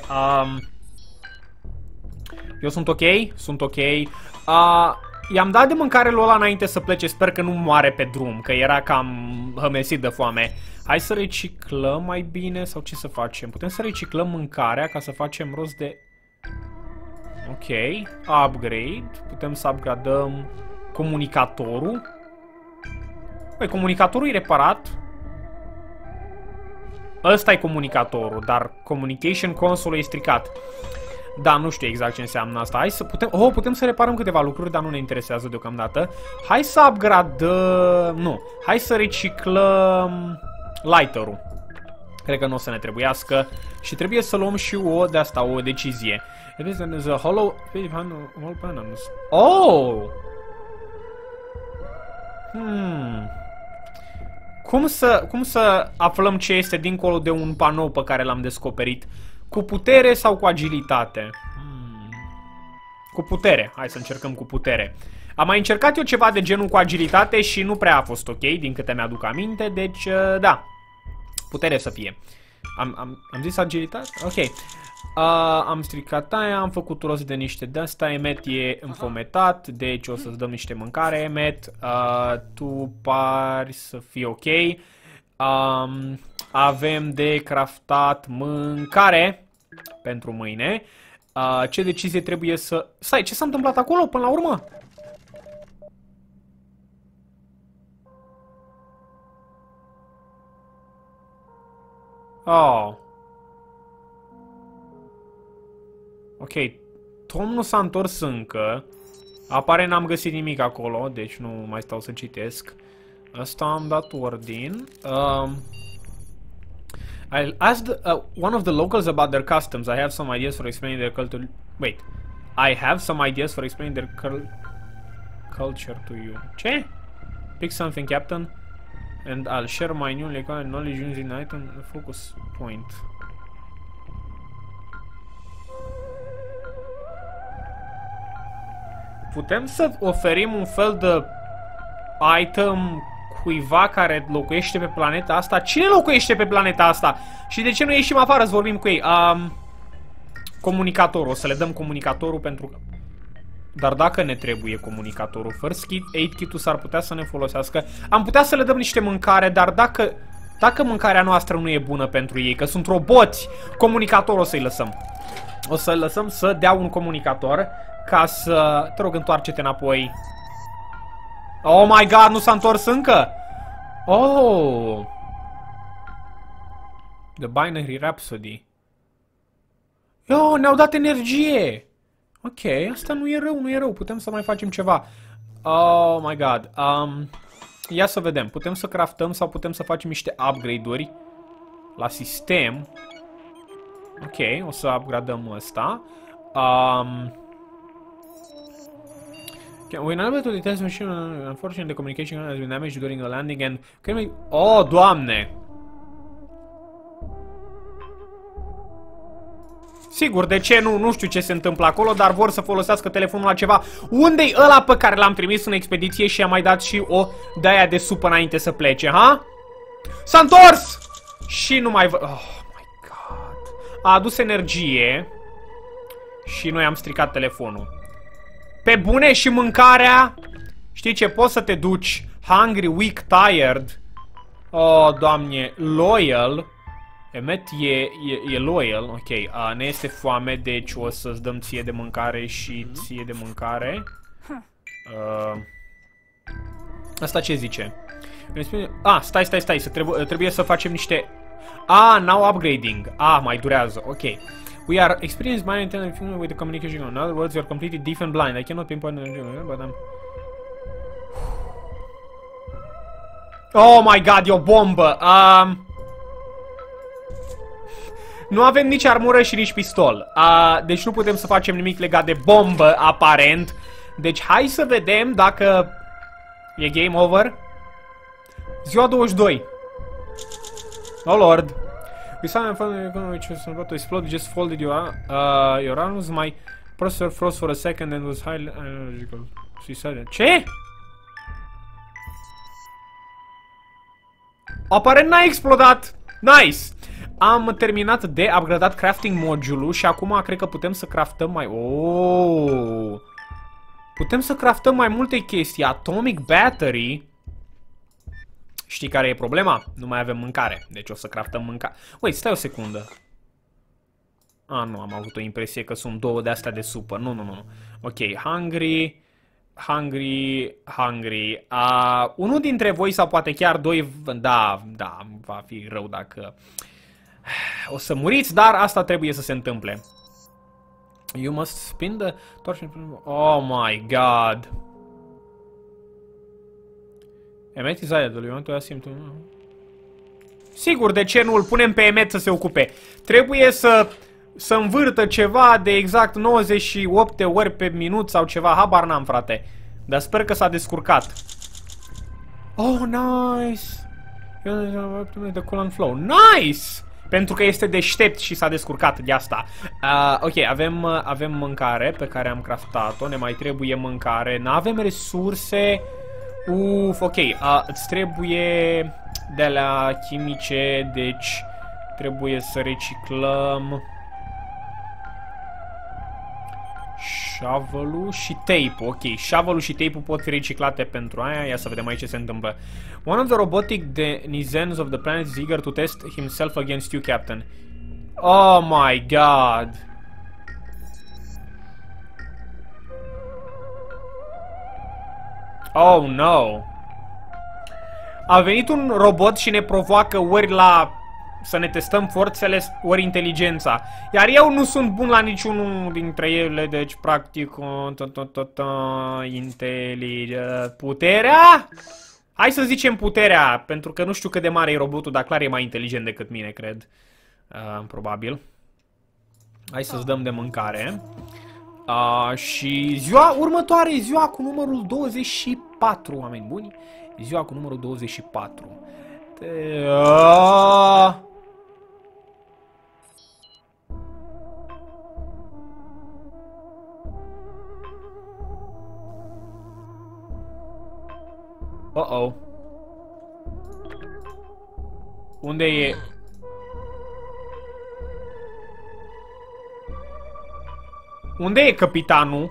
Eu sunt ok, sunt ok. I-am dat de mâncare lui ăla înainte să plece, sper că nu moare pe drum, că era cam hămesit de foame. Hai să reciclăm mai bine, sau ce să facem? Putem să reciclăm mâncarea ca să facem rost de... Ok, upgrade. Putem să upgradăm comunicatorul. Păi, comunicatorul e reparat. Ăsta e comunicatorul, dar communication console e stricat. Da, nu știu exact ce înseamnă asta. Hai să putem... Oh, putem să reparăm câteva lucruri, dar nu ne interesează deocamdată. Hai să upgradăm... Nu. Hai să reciclăm lighter-ul. Cred că nu o să ne trebuiască. Și trebuie să luăm și o de asta, o decizie. Oh! Cum să aflăm ce este dincolo de un panou pe care l-am descoperit? Cu putere sau cu agilitate? Cu putere. Hai să încercăm cu putere. Am mai încercat eu ceva de genul cu agilitate și nu prea a fost ok, din câte mi-aduc aminte. Deci, da. Putere să fie. Am zis agilitate? Ok. Am stricat aia, am făcut rost de niște de-asta. Emmet e înfometat, deci o să-ți dăm niște mâncare, Emmet. Tu pari să fii ok. Avem de craftat mâncare pentru mâine. Ce decizie trebuie să... Stai, ce s-a întâmplat acolo până la urmă? Oh. Ok, Tom nu s-a întors încă. Apare n-am găsit nimic acolo, deci nu mai stau să citesc. Asta am dat ordin. I asked one of the locals about their customs. I have some ideas for explaining their culture. Wait, I have some ideas for explaining their culture to you. Ce? Pick something, Captain, and I'll share my new legal knowledge using item focus point. Putem să oferim un fel de item cuiva care locuiește pe planeta asta? Cine locuiește pe planeta asta? Și de ce nu ieșim afară să vorbim cu ei? Comunicatorul. O să le dăm comunicatorul pentru că... Dar dacă ne trebuie comunicatorul, first kit, aid kit-ul s-ar putea să ne folosească. Am putea să le dăm niște mâncare, dar dacă mâncarea noastră nu e bună pentru ei, că sunt roboți, comunicatorul o să-i lăsăm. O să-l lăsăm să dea un comunicator ca să... Te rog, întoarce-te înapoi. Oh my god, nu s-a întors încă? Oh! The Binary Rhapsody. Yo, ne-au dat energie! Ok, asta nu e rău, nu e rău. Putem să mai facem ceva. Oh my god. Ia să vedem. Putem să craftăm sau putem să facem niște upgrade-uri la sistem. Ok, o să upgradăm ăsta. We're not able to detect the machine. Unfortunately, the communication has been damaged during the landing and... Oh, doamne! Sigur, de ce nu? Nu știu ce se întâmplă acolo, dar vor să folosească telefonul la ceva. Unde-i ăla pe care l-am trimis în expediție și a mai dat și o de-aia de supă înainte să plece, ha? S-a întors! Și nu mai văd... Oh my god. A adus energie și noi am stricat telefonul. Pe bune, și mâncarea? Știi ce? Poți să te duci hungry, weak, tired. Oh, doamne, loyal. Emmet e loyal, ok. Ne este foame, deci o să-ți dăm ție de mâncare și ție de mâncare. Asta ce zice? Stai, trebuie să facem niște... now upgrading. Mai durează, ok. We are experienced by internet with the communication. In other words, we are completely deaf and blind. I cannot pinpoint the but Oh my god, e o bombă. Nu avem nici armură și nici pistol. Deci nu putem să facem nimic legat de bombă, aparent. Deci hai să vedem dacă e game over. Ziua 22. Oh lord. We saw in front of the gun which was about to explode, just folded your arms. My processor froze for a second and was highly illogical. Suicidal. Ce? Aparent n-a explodat. Nice. Am terminat de upgradat crafting modulul și acum cred că putem să craftăm mai... Oh! Putem să craftăm mai multe chestii. Atomic battery. Știi care e problema? Nu mai avem mâncare. Deci o să craftăm mâncare. Wait, stai o secundă. Nu, am avut o impresie că sunt două de-astea de supă. Nu. Ok, hungry. Unul dintre voi sau poate chiar doi... Da, va fi rău dacă... O să muriți, dar asta trebuie să se întâmple. You must spin the torch. Oh my god. Emmet is idle. You want to ask him to... Sigur, de ce nu îl punem pe Emmet să se ocupe? Trebuie să învârtă ceva de exact 98 de ori pe minut sau ceva. Habar n-am, frate. Dar sper că s-a descurcat. Oh, nice. The coolant flow. Nice! Pentru că este deștept și s-a descurcat de asta. Ok, avem mâncare pe care am craftat-o. Ne mai trebuie mâncare. N-avem resurse. Ok. Îți trebuie de la chimice. Deci trebuie să reciclăm shovel-ul și tape-ul. Ok, shovel-ul și tape-ul pot fi reciclate pentru aia. Ia să vedem aici ce se întâmplă. One of the robotic denizens of the planet is eager to test himself against you, Captain. Oh my god. Oh no. A venit un robot și ne provoacă ori la să ne testăm forțele, ori inteligența. Iar eu nu sunt bun la niciunul dintre ele, deci practic puterea? Hai să zicem puterea, pentru că nu știu cât de mare e robotul, dar clar e mai inteligent decât mine, cred. Probabil. Hai să-ți dăm de mâncare. Și ziua următoare, ziua cu numărul 24, oameni buni. Ziua cu numărul 24. Uh-oh. Unde e? Unde e capitanul?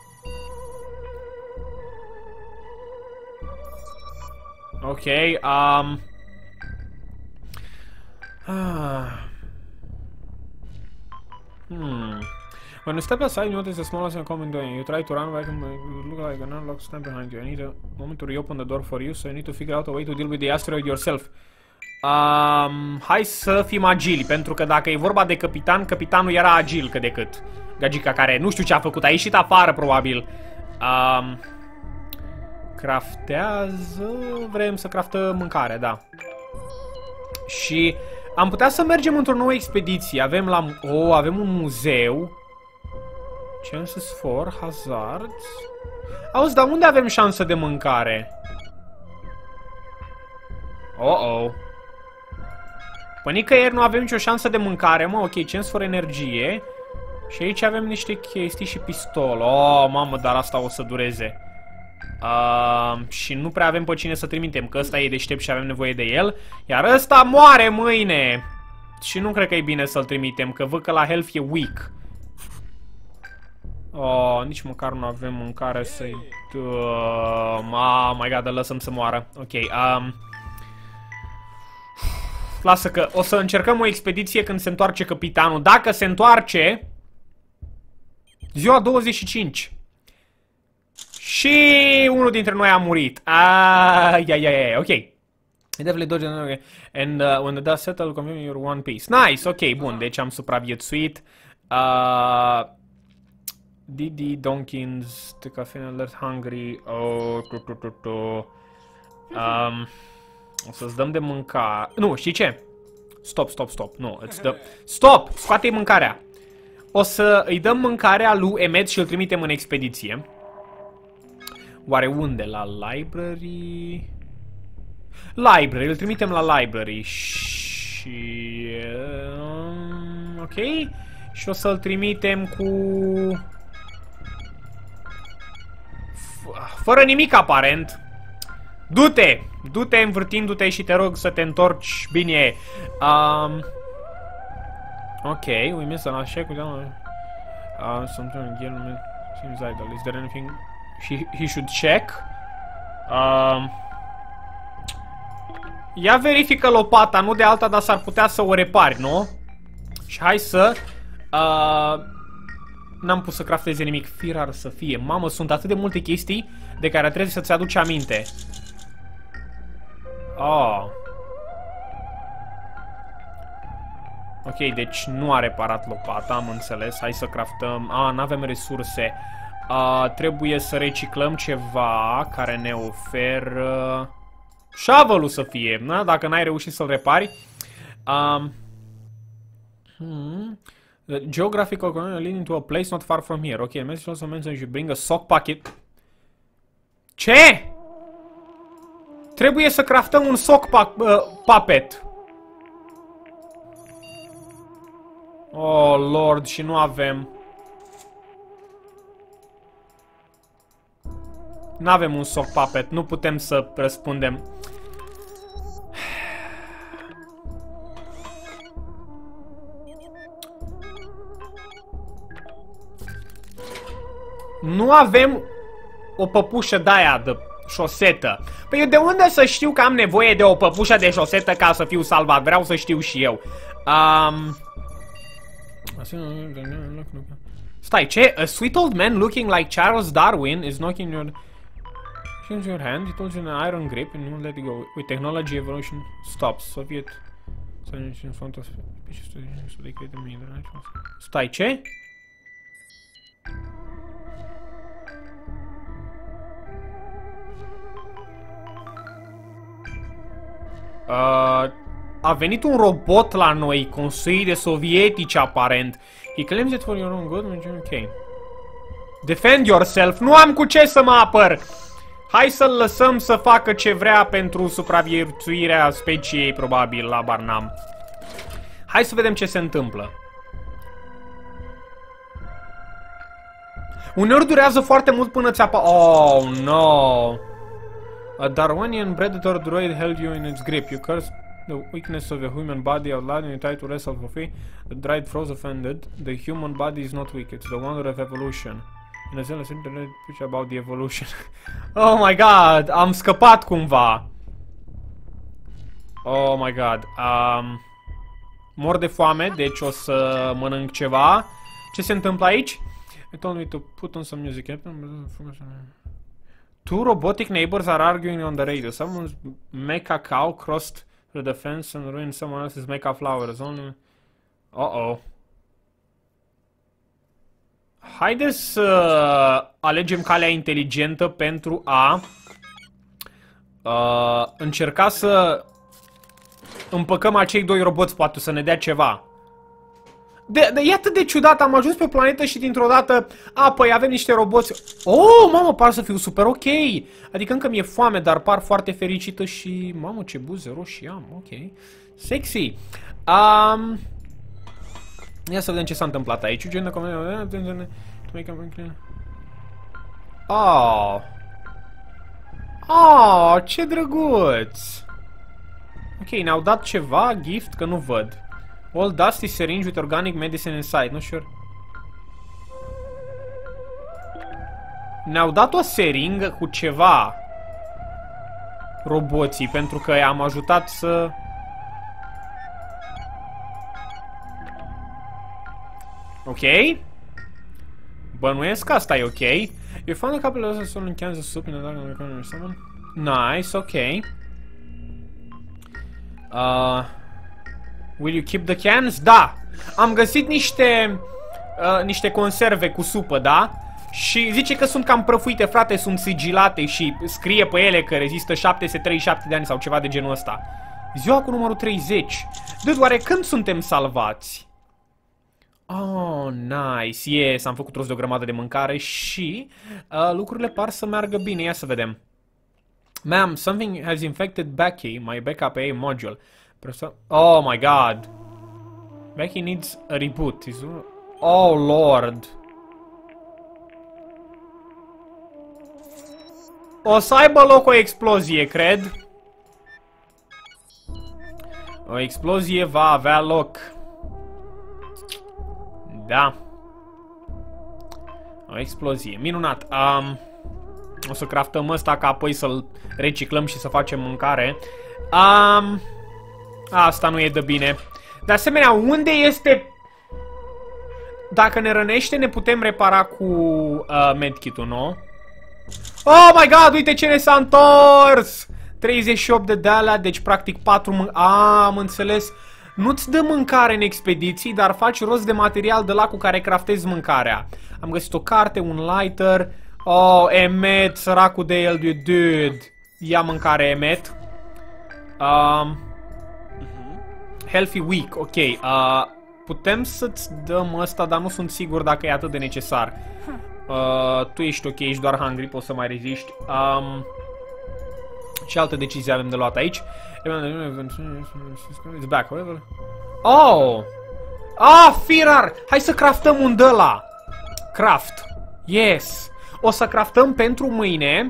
Ok, When you step aside, you notice the smallest common door. You try to run back and it looks like an unlocked stand behind you. I need a moment to reopen the door for you, so you need to figure out a way to deal with the asteroid yourself. Hai să fim agili, pentru că dacă e vorba de capitan, capitanul era agil cât de cât. Gagica care nu știu ce a făcut, a ieșit afară probabil. Craftează, vrem să craftăm mâncare, da. Și am putea să mergem într-o nouă expediție. Avem avem un muzeu. Chances for hazards. Auzi, dar unde avem șansă de mâncare? Oh. Păi nicăieri nu avem nicio șansă de mâncare, mă. Ok, chance for energie. Și aici avem niște chestii și pistol. Oh, mamă, dar asta o să dureze. Și nu prea avem pe cine să trimitem, că ăsta e deștept și avem nevoie de el. Iar ăsta moare mâine. Și nu cred că e bine să-l trimitem, că văd că la health e weak. Nici măcar nu avem mâncare să-i dăm. Oh my god, lăsăm să moară. Ok, lasă că o să încercăm o expediție când se întoarce capitanul. Dacă se întoarce, ziua 25. Și unul dintre noi a murit. Ok. Definitely dodge and when the dust settle, confirm your one piece. Nice, ok, bun, deci am supraviețuit. Didi, Donkins, the caffeine alert, hungry. O să-ți dăm de mâncare. Nu, știi ce? Stop. Nu, îți dăm... Stop! Scoate-i mâncarea. O să îi dăm mâncarea lui Emmet și îl trimitem în expediție. Oare unde? La library? Library, îl trimitem la library. Și... ok. Și o să-l trimitem cu... fără nimic aparent. Du-te! Du-te învârtindu-te și te rog să te întorci bine. Ok, we missed a check with something again. Seems idle. Is there anything he should check? Ia verifică lopata, nu de alta, dar s-ar putea să o repari, nu? Și hai să... n-am pus să crafteze nimic, firar să fie. Mamă, sunt atât de multe chestii de care trebuie să-ți aduci aminte. Ok, deci nu a reparat lopata, am înțeles. Hai să craftăm. N-avem resurse. Trebuie să reciclăm ceva care ne oferă... shovel-ul să fie, da? Dacă n-ai reușit să-l repari. The geographical coordinate leading to a place not far from here. Ok, the message also mentions you bring a sock pocket. Ce? Trebuie să craftăm un sock puppet. Oh, Lord, și nu avem. N-avem un sock puppet, nu putem să răspundem. Nu avem o păpușă de-aia de șosetă. Păi eu de unde să știu că am nevoie de o păpușă de șosetă ca să fiu salvat? Vreau să știu și eu. Stai, ce? A sweet old man looking like Charles Darwin is knocking your hand. He holds you an iron grip and you won't let it go. With technology evolution stops. Soviet in front of so they create a mean. Stai, ce? A venit un robot la noi, construit de sovietici, aparent. He claims it for your own good. Ok. Defend yourself. Nu am cu ce să mă apăr. Hai să-l lăsăm să facă ce vrea pentru supraviețuirea speciei, probabil, la Barnam. Hai să vedem ce se întâmplă. Uneori durează foarte mult până ți apă... Oh, no! A Darwinian predator droid held you in its grip. You cursed the weakness of the human body out loud and you tried to wrestle for free. The droid froze offended. The human body is not weak. It's the wonder of evolution. In a zealous internet pitch about the evolution. Oh my god! Am scăpat cumva! Oh my god. Mor de foame, deci o să mănânc ceva. Ce se întâmplă aici? I told me to put on some music. Two robotic neighbors are arguing on the radio. Someone's mecha cow crossed the fence and ruined someone else's mecha flowers. Only... Uh-oh. Haideți să alegem calea inteligentă pentru a încerca să împăcăm acei doi roboți, poate să ne dea ceva. E atât de ciudat, am ajuns pe planetă și dintr-o dată, păi avem niște roboți. Oh, mamă, par să fiu super ok. Adică încă mi-e foame, dar par foarte fericită și, mamă, ce buze roșii am, ok. Sexy. Ia să vedem ce s-a întâmplat aici. Oh, ce drăguț. Ok, ne-au dat ceva, gift, că nu văd. All dusty syringe with organic medicine inside, not sure. Ne-au dat o seringă cu ceva roboții, pentru că i-am ajutat să... Ok. Bănuiesc că asta e ok. You found a couple of stolen cans of soup in the dark and corner or someone? Nice, ok. Will you keep the cans? Da! Am găsit niște conserve cu supă, da? Și zice că sunt cam prăfuite, frate, sunt sigilate și scrie pe ele că rezistă 737 de ani sau ceva de genul ăsta. Ziua cu numărul 30. Deci, oare când suntem salvați? Oh, nice. Yes, am făcut rost de o grămadă de mâncare și lucrurile par să meargă bine. Ia să vedem. Ma'am, something has infected Becky, my backup A module. Oh my god. Becky needs a reboot. Oh lord. O să aibă loc o explozie, cred. O explozie va avea loc. Da. O explozie. Minunat. O să craftăm ăsta ca apoi să-l reciclăm și să facem mâncare. Asta nu e de bine. De asemenea, unde este... Dacă ne rănește, ne putem repara cu medkit-ul, nu? Oh my god, uite ce ne s-a întors! 38 de alea, deci practic 4 am înțeles. Nu-ți dă mâncare în expediții, dar faci rost de material de la cu care craftezi mâncarea. Am găsit o carte, un lighter. Oh, Emmet, săracul de el, dude. Ia mâncare, Emmet. Healthy week, ok. Putem să-ți dăm ăsta, dar nu sunt sigur dacă e atât de necesar. Tu ești ok, ești doar hungry, poți să mai reziști. Ce alte decizii avem de luat aici? It's back, whatever. Oh! Firar! Hai să craftăm un de-ăla! Craft. Yes! O să craftăm pentru mâine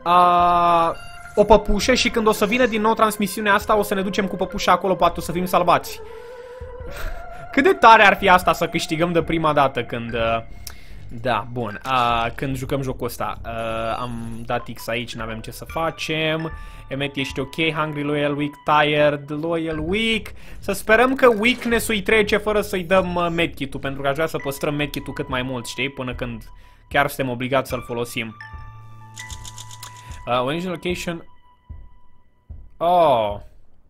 o păpușă și când o să vină din nou transmisiunea asta o să ne ducem cu păpușa acolo, poate o să fim salvați. Cât de tare ar fi asta să câștigăm de prima dată când... Da, bun. Când jucăm jocul ăsta. Am dat X aici, n-avem ce să facem. Emmet, ești ok, hungry, loyal, weak, tired, loyal, weak. Să sperăm că weakness-ul îi trece fără să-i dăm medkit-ul, pentru că aș vrea să păstrăm medkit-ul cât mai mult, știi? Până când chiar suntem obligați să-l folosim. Origin location... Oh,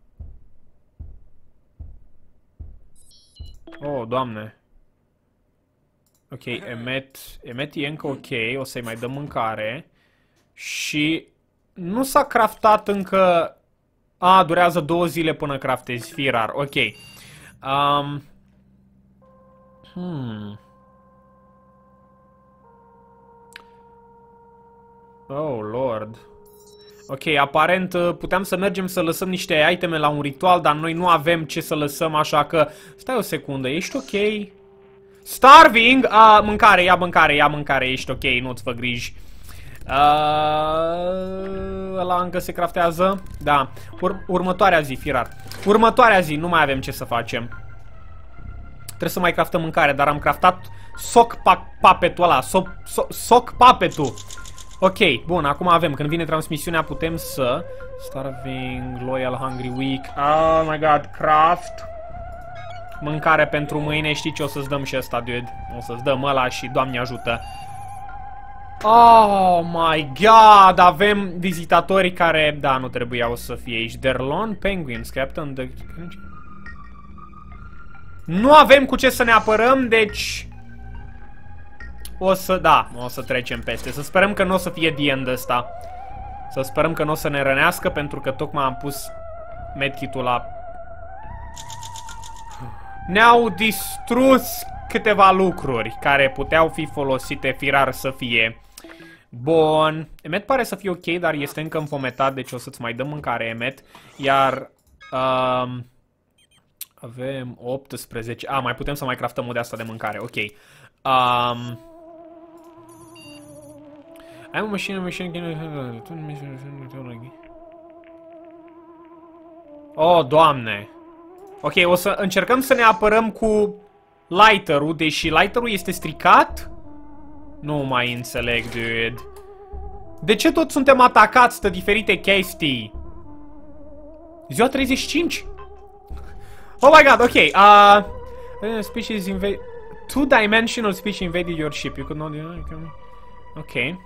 doamne. Ok, Emmet e încă ok, o să-i mai dăm mâncare. Și nu s-a craftat încă... durează 2 zile până craftezi firar, ok. Oh, lord. Ok, aparent puteam să mergem să lăsăm niște iteme la un ritual, dar noi nu avem ce să lăsăm, așa că... Stai o secundă, ești ok? Starving! Mâncare, ia mâncare, ia mâncare, ești ok, nu-ți fă griji. Ăla încă se craftează? Da. Următoarea zi, firar. Următoarea zi, nu mai avem ce să facem. Trebuie să mai craftăm mâncare, dar am craftat sock puppet-ul ăla. Sock puppet-ul. Ok, bun, acum avem. Când vine transmisiunea putem să... Starving, loyal, hungry, weak. Oh my god, craft. Mâncare pentru mâine, știi ce o să-ți dăm și ăsta, dude? O să-ți dăm ăla și Doamne ajută. Oh my god, avem vizitatorii care, da, nu trebuiau să fie aici. Derlon, Penguins, Captain... Nu avem cu ce să ne apărăm, deci... O să trecem peste. Să sperăm că nu o să fie the end ăsta. Să sperăm că nu o să ne rănească, pentru că tocmai am pus medkit-ul la... Ne-au distrus câteva lucruri care puteau fi folosite, firar să fie. Bun. Emmet pare să fie ok, dar este încă înfometat, deci o să-ți mai dăm mâncare, Emmet. Iar... avem 18... mai putem să mai craftăm o de asta de mâncare, ok. Am o mașină... Oh, Doamne! Ok, o să încercăm să ne apărăm cu lighter-ul, deși lighter-ul este stricat? Nu mai înțeleg, dude. De ce toți suntem atacați de diferite chestii? Ziua 35? Oh my god, ok. Species invade... Two-dimensional species invaded your ship. You could not... Ok.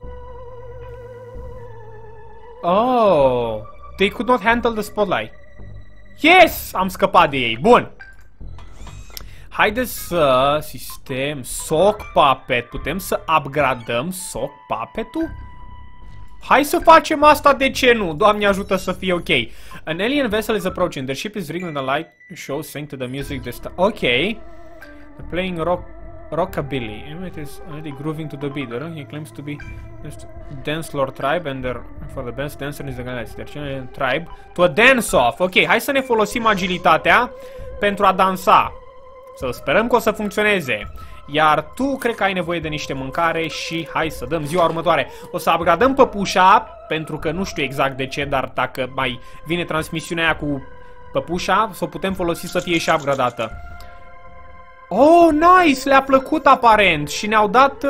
Oh. They could not handle the spotlight. Yes! Am scăpat de ei. Bun. Haideți să... Sistem... Sock Puppet. Putem să upgradăm Sock Puppet-ul? Hai să facem asta, de ce nu? Doamne ajută să fie ok. An alien vessel is approaching. The ship is rigged on the light show sync to the music. Ok. They're playing rockabilly. It is already grooving to the beat. He claims to be dance lord tribe and for the best dancer is the galaxy. They're tribe to a dance off. Ok, hai să ne folosim agilitatea pentru a dansa. Să sperăm că o să funcționeze. Iar tu cred că ai nevoie de niște mâncare și hai să dăm ziua următoare. O să upgradăm păpușa, pentru că nu știu exact de ce, dar dacă mai vine transmisiunea aia cu păpușa, să o putem folosi să fie și upgradată. Oh, nice! Le-a plăcut aparent și ne-au dat...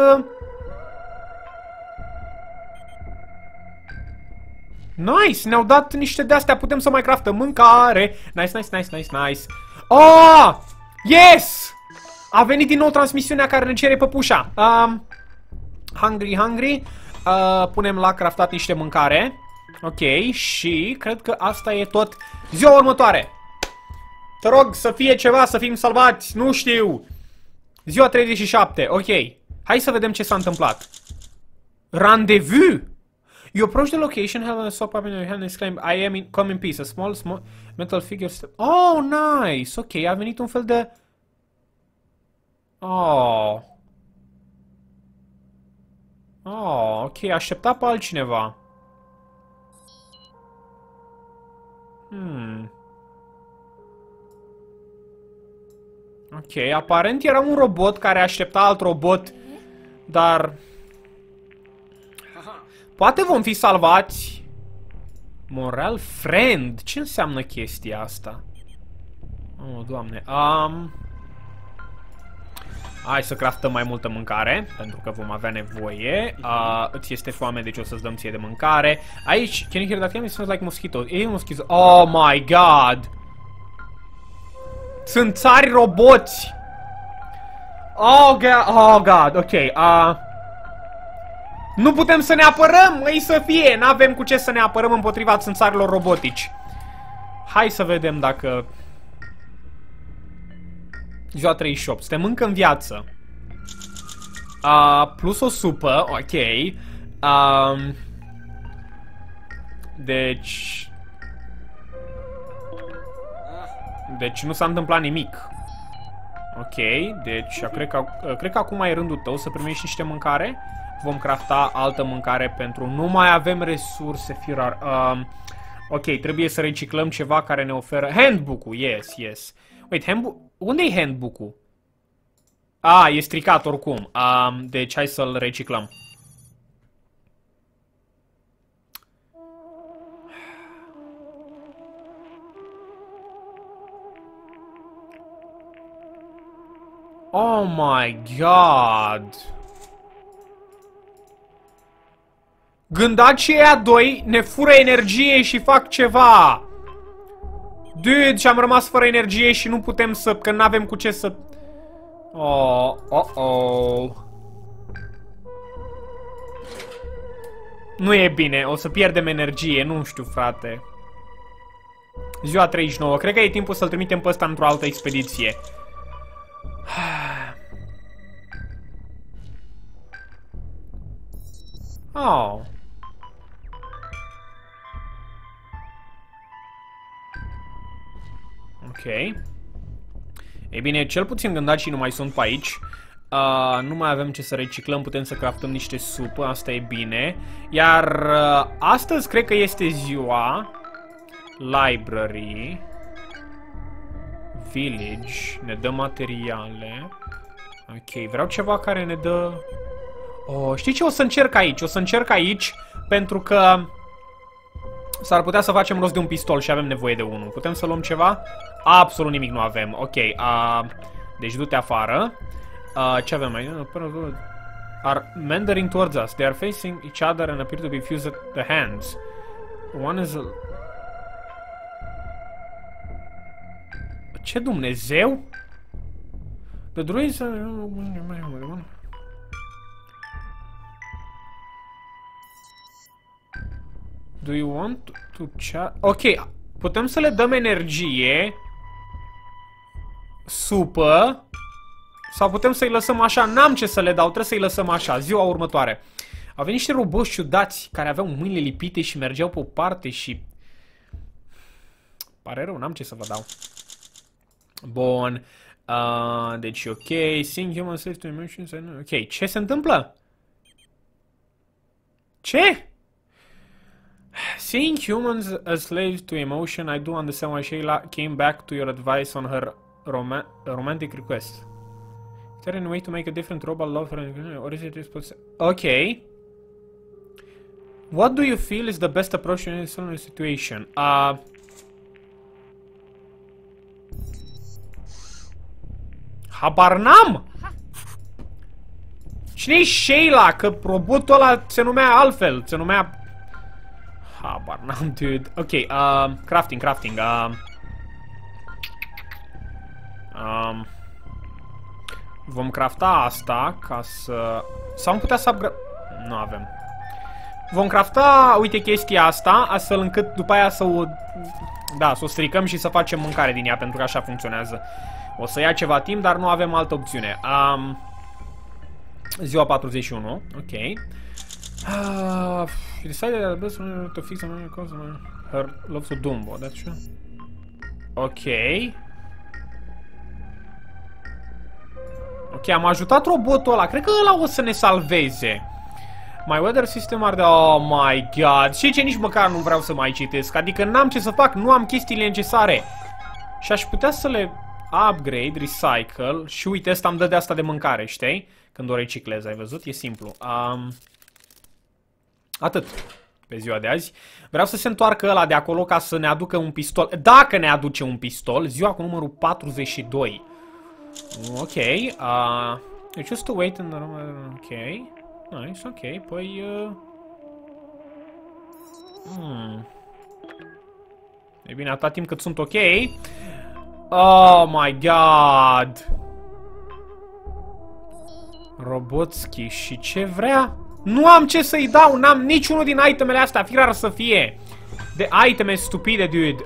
Nice! Ne-au dat niște de-astea, putem să mai craftăm mâncare. Nice, nice, nice, nice, nice. Oh! Yes! A venit din nou transmisiunea care ne cere păpușa. Hungry, hungry. Punem la craftat niște mâncare. Ok, și cred că asta e tot. Ziua următoare. Te rog să fie ceva, să fim salvați. Nu știu. Ziua 37, ok. Hai să vedem ce s-a întâmplat. Rendezvous. You approach the location, have a sock up in your hand and exclaim, I am in, come in peace. A small metal figure... Oh, nice. Ok, a venit un fel de... Oh. Oh, ok, aștepta pe altcineva. Ok, aparent era un robot care aștepta alt robot, dar... Poate vom fi salvați. Moral friend. Ce înseamnă chestia asta? Oh, Doamne. Hai să craftăm mai multă mâncare, pentru că vom avea nevoie. Îți este foame, deci o să-ți dăm ție de mâncare. Aici, can you hear that? It smells like mosquitoes. E mosquitoes. Oh my god! Sunt țari roboți! Oh god, ok. Nu putem să ne apărăm, măi să fie! N-avem cu ce să ne apărăm împotriva țânțarilor robotici. Hai să vedem dacă... Ziua 38. Suntem încă în viață. Plus o supă. Ok. Deci nu s-a întâmplat nimic. Ok. Deci cred că acum e rândul tău să primești niște mâncare. Vom crafta altă mâncare pentru... Nu mai avem resurse, Firar. Ok, trebuie să reciclăm ceva care ne oferă... Handbook-ul, yes, yes. Wait, handbook... Unde e handbook-ul? E stricat oricum. Deci hai să-l reciclăm. Oh my god! Gândacii ăia doi ne fură energie și fac ceva! Dude, și am rămas fără energie și nu putem să... Că n-avem cu ce să... Nu e bine, o să pierdem energie, nu știu, frate. Ziua 39, cred că e timpul să-l trimitem pe ăsta într-o altă expediție. Oh. Ok. Ei bine, cel puțin gândacii nu mai sunt pe aici. Nu mai avem ce să reciclăm, putem să craftăm niște supă, asta e bine. Iar astăzi cred că este ziua. Library. Village. Ne dă materiale. Ok, vreau ceva care ne dă... știi ce? O să încerc aici. O să încerc aici pentru că s-ar putea să facem rost de un pistol și avem nevoie de unul. Putem să luăm ceva? Absolut nimic nu avem. Ok, deci du-te afară. Ce avem aici? Are meandering towards us. They are facing each other and appear to be fused at the hands. One is... Ce Dumnezeu? The druids... Do you want to chat? Ok, putem să le dăm energie, supă Sau putem să-i lăsăm așa. N-am ce să le dau, trebuie să-i lăsăm așa. Ziua următoare. Au venit niște roboți ciudați care aveau mâinile lipite și mergeau pe o parte și... Pare rău, n-am ce să vă dau. Bun. Deci ok. Seeing human slaves to emotions. Ok, ce se întâmplă? Ce? Seeing humans as slaves to emotion, I do understand why Sheila came back to your advice on her romantic request. Is there any way to make a different robot love her, or is it just... Okay. What do you feel is the best approach in this situation? Habar n-am! Cine-i Sheila? Că robotul ăla se numea altfel. Se numea... Habar n-am, dude. Ok, crafting. Vom crafta asta ca să... Sau am putea să upgrade... Nu avem. Vom crafta, uite, chestia asta, astfel încât după aia să o... Da, să o stricăm și să facem mâncare din ea, pentru că așa funcționează. O să ia ceva timp, dar nu avem altă opțiune. Ziua 41, ok. She decided that the best way to fix her love for Dumbo, that's true. Ok. Ok, am ajutat robotul ăla. Cred că ăla o să ne salveze. My weather system are the... Oh my god. Și ce nici măcar nu vreau să mai citesc. Adică n-am ce să fac, nu am chestiile necesare. Și aș putea să le upgrade, recycle. Și uite, ăsta îmi dă de asta de mâncare, știi? Când o reciclez, ai văzut? E simplu. Atât pe ziua de azi. Vreau să se întoarcă ăla de acolo ca să ne aducă un pistol. Dacă ne aduce un pistol. Ziua cu numărul 42. Ok. It's just to wait in the room. Ok. Nice, ok. Păi... E bine, atâta timp cât sunt ok. Oh my god. Robotski și ce vrea? Nu am ce să-i dau, n-am niciunul din itemele astea, firar să fie. De iteme stupide, dude.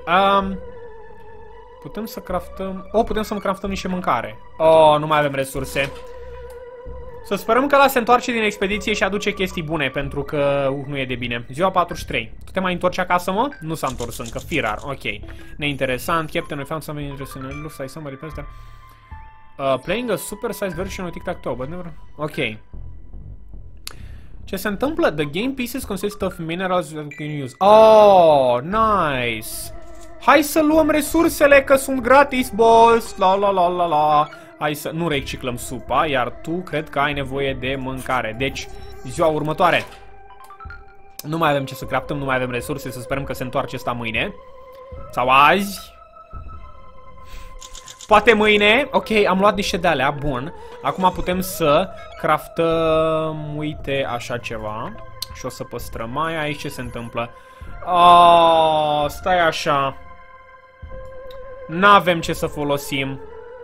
Putem să craftăm... putem să craftăm niște mâncare. Nu mai avem resurse. Să sperăm că ăla se întoarce din expediție și aduce chestii bune, pentru că nu e de bine. Ziua 43. Tu te mai întorci acasă, mă? Nu s-a întors încă, firar, ok. Neinteresant, Captain, we found something interesting. It looks like somebody passed there. Playing a super-sized version of Tic-Tac-Toe, but never... Ok. Ce se întâmplă? The game pieces consist of minerals that we can use. Oh, nice! Hai să luăm resursele, că sunt gratis, boss! La. Hai să nu reciclăm supa, iar tu cred că ai nevoie de mâncare. Deci, ziua următoare. Nu mai avem ce să craftăm, nu mai avem resurse, să sperăm că se întoarce ăsta mâine. Sau azi. Poate mâine. Ok, am luat niște de-alea, bun. Acum putem să craftăm, uite, așa ceva. Și o să păstrăm mai aici. Ce se întâmplă? Stai așa. N-avem ce să folosim.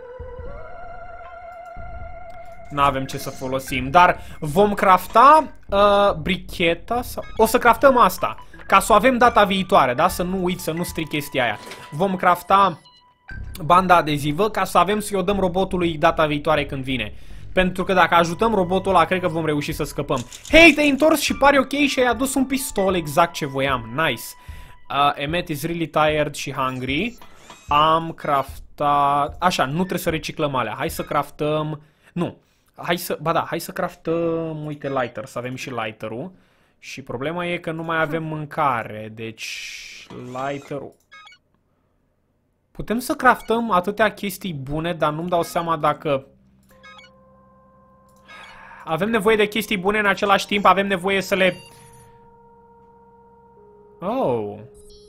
N-avem ce să folosim, dar vom crafta bricheta sau... O să craftăm asta, ca să o avem data viitoare, da? Să nu uit, să nu stric chestia aia. Vom crafta banda adezivă ca să avem să-i o dăm robotului data viitoare când vine. Pentru că dacă ajutăm robotul ăla, cred că vom reuși să scăpăm. Hei, te-ai întors și pare ok și ai adus un pistol, exact ce voiam. Nice. Emmet is really tired și hungry. Am craftat... Așa, nu trebuie să reciclăm alea. Hai să craftăm... Nu. Hai să... Ba da, hai să craftăm... Uite, lighter. Să avem și lighterul. Și problema e că nu mai avem mâncare. Deci... Lighterul... Putem să craftăm atâtea chestii bune, dar nu-mi dau seama dacă... Avem nevoie de chestii bune, în același timp avem nevoie să le... Oh...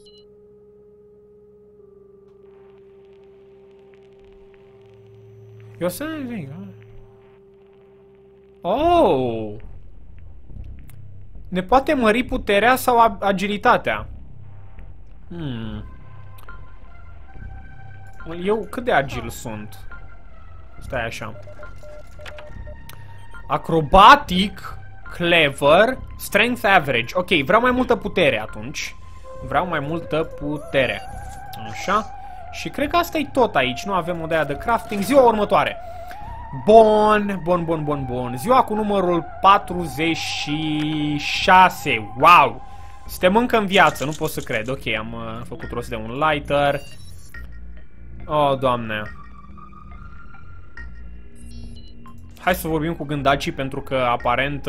Eu să... Oh! Ne poate mări puterea sau agilitatea? Eu cât de agil sunt? Stai așa. Acrobatic, clever, strength average. Ok, vreau mai multă putere atunci. Vreau mai multă putere. Așa. Și cred că asta e tot aici. Nu avem o de-aia de crafting. Ziua următoare. Bun, bun, bun, bun, bun. Ziua cu numărul 46. Wow! Suntem încă în viață, nu pot să cred. Ok, am făcut rost de un lighter. Oh, Doamne. Hai să vorbim cu gândacii pentru că aparent...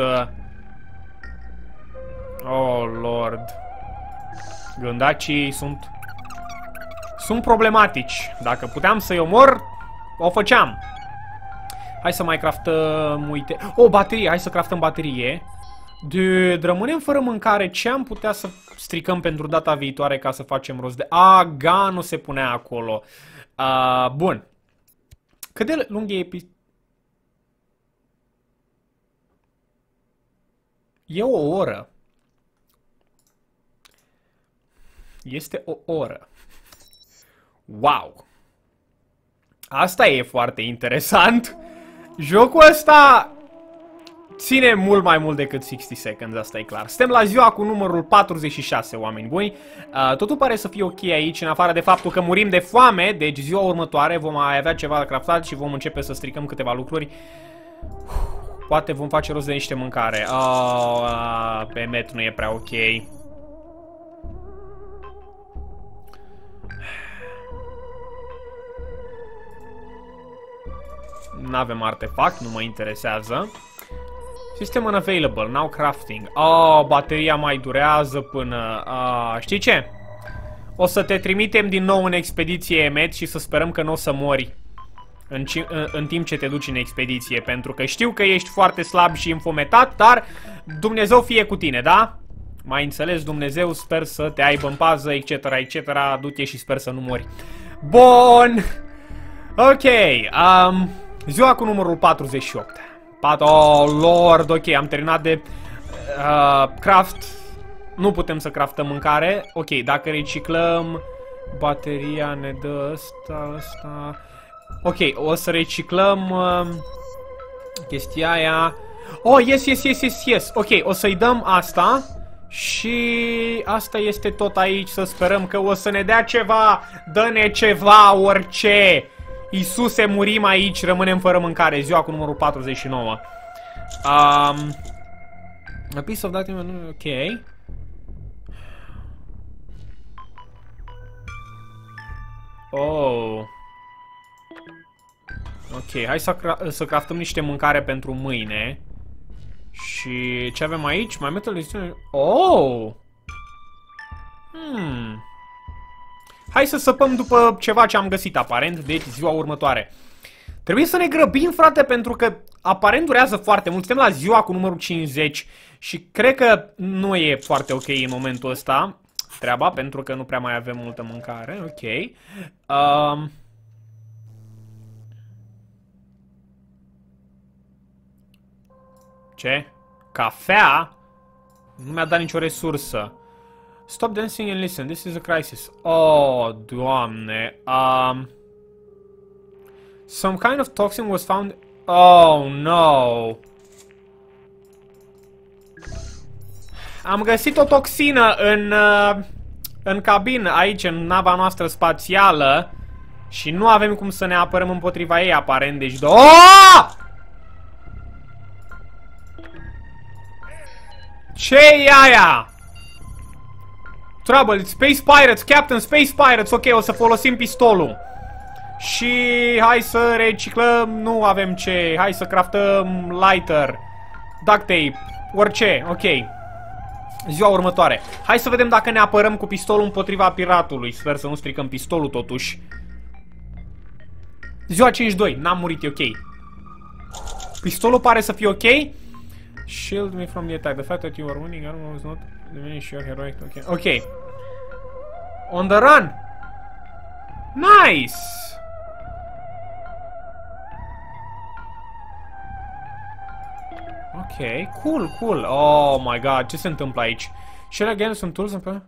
Oh, Lord. Gândacii sunt problematici. Dacă puteam să-i omor, o făceam. Hai să mai craftăm, uite... Oh, baterie, hai să craftăm baterie. Dude, rămânem fără mâncare. Ce am putea să stricăm pentru data viitoare ca să facem rost de... Ganul se punea acolo. Bun. Cât de lung e E o oră. Este o oră. Wow. Asta e foarte interesant. Jocul ăsta ține mult mai mult decât 60 seconds, asta e clar. Suntem la ziua cu numărul 46, oameni buni. Totul pare să fie ok aici, în afară de faptul că murim de foame. Deci ziua următoare vom mai avea ceva de craftat și vom începe să stricăm câteva lucruri. Poate vom face rost de niște mâncare. Pe met nu e prea ok. N-avem artefact, nu mă interesează. System unavailable, now crafting. Bateria mai durează până... știi ce? O să te trimitem din nou în expediție, Emmet, și să sperăm că nu o să mori în timp ce te duci în expediție. Pentru că știu că ești foarte slab și înfometat, dar Dumnezeu fie cu tine, da? Mai înțeles, Dumnezeu, sper să te aibă în pază, etc, etc. Du-te și sper să nu mori. Bun! Ok, ziua cu numărul 48. Oh, Lord, ok, am terminat de craft. Nu putem să craftăm mâncare. Ok, dacă reciclăm bateria ne dă asta. Ok, o să reciclăm chestia aia. Oh, yes. Ok, o să-i dăm asta. Și asta este tot aici. Să sperăm că o să ne dea ceva. Dă-ne ceva, orice. Iisuse, murim aici, rămânem fără mâncare. Ziua cu numărul 49. A piece of document, ok. Oh. Ok, hai să craftăm niște mâncare pentru mâine. Și ce avem aici? Mai metal resistance. Oh! Hai să săpăm după ceva ce am găsit, aparent, deci ziua următoare. Trebuie să ne grăbim, frate, pentru că aparent durează foarte mult. Suntem la ziua cu numărul 50 și cred că nu e foarte ok în momentul ăsta treaba, pentru că nu prea mai avem multă mâncare. Ok. Ce? Cafea? Nu mi-a dat nicio resursă. Stop dancing and listen. This is a crisis. Oh, Doamne. Some kind of toxin was found. Oh, no. Am găsit o toxină în cabină, aici, în nava noastră spațială. Și nu avem cum să ne apărăm împotriva ei, aparent. Deci... Oh! Ce-i aia? Trouble, Space Pirates, Captain, Space Pirates. Ok, o să folosim pistolul. Și hai să reciclăm. Nu avem ce. Hai să craftăm lighter, duct tape, orice. Ok. Ziua următoare. Hai să vedem dacă ne apărăm cu pistolul împotriva piratului. Sper să nu stricăm pistolul totuși. Ziua 52. N-am murit, e ok. Pistolul pare să fie ok. Shield me from the attack. The fact that you are winning, I don't know, is not diminish your heroic. Okay. Ok. On the run. Nice. Ok, cool. Oh my god, ce se întâmplă aici? Shall I get some tools and...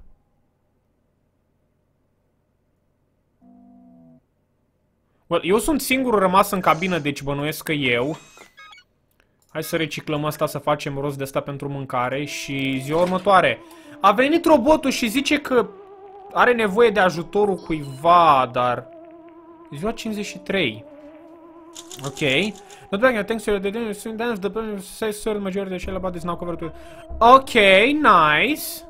Well, eu sunt singurul rămas în cabină, deci bănuiesc că eu. Hai să reciclăm asta, să facem rost de asta pentru mâncare. Și ziua următoare. A venit robotul și zice că are nevoie de ajutorul cuiva, dar... Ziua 53. Ok. Not bad, thanks to the dance, the says certain majority of the shell about is now covered with... Ok, nice.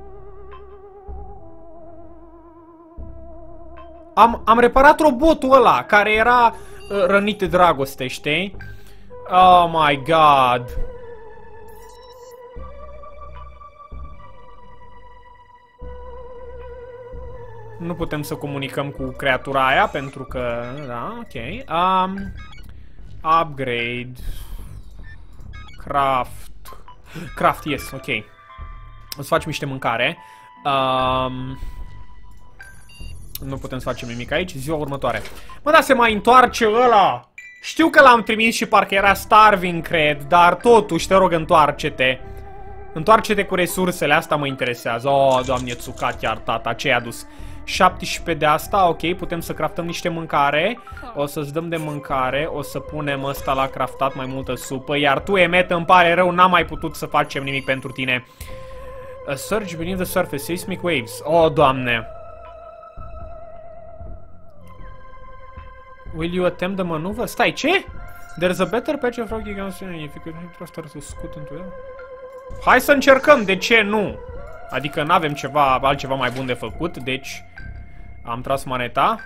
Am reparat robotul ăla, care era rănit de dragoste, știi? Oh my god. Nu putem să comunicăm cu creatura aia, pentru că... Da, ok. Upgrade. Craft. Craft, yes, ok. O să facem niște mâncare. Nu putem să facem nimic aici. Ziua următoare. Mă, da, se mai întoarce ăla. Știu că l-am trimis și parcă era starving, cred. Dar totuși, te rog, întoarce-te. Întoarce-te cu resursele. Asta mă interesează. Oh, doamne, țucat chiar, tata. Ce ai adus? 17 de asta, ok, putem să craftăm niște mâncare. O să-ți dăm de mâncare. O să punem ăsta la craftat, mai multă supă. Iar tu, Emmet, îmi pare rău, n-am mai putut să facem nimic pentru tine. A surge beneath the surface, seismic waves. Oh, doamne. Will you attempt the maneuver? Stai, ce? There's a better patch of rocky guns if you could trust her to scoot into it. Hai să încercăm, de ce nu? Adică n-avem ceva, altceva mai bun de făcut, deci am tras maneta.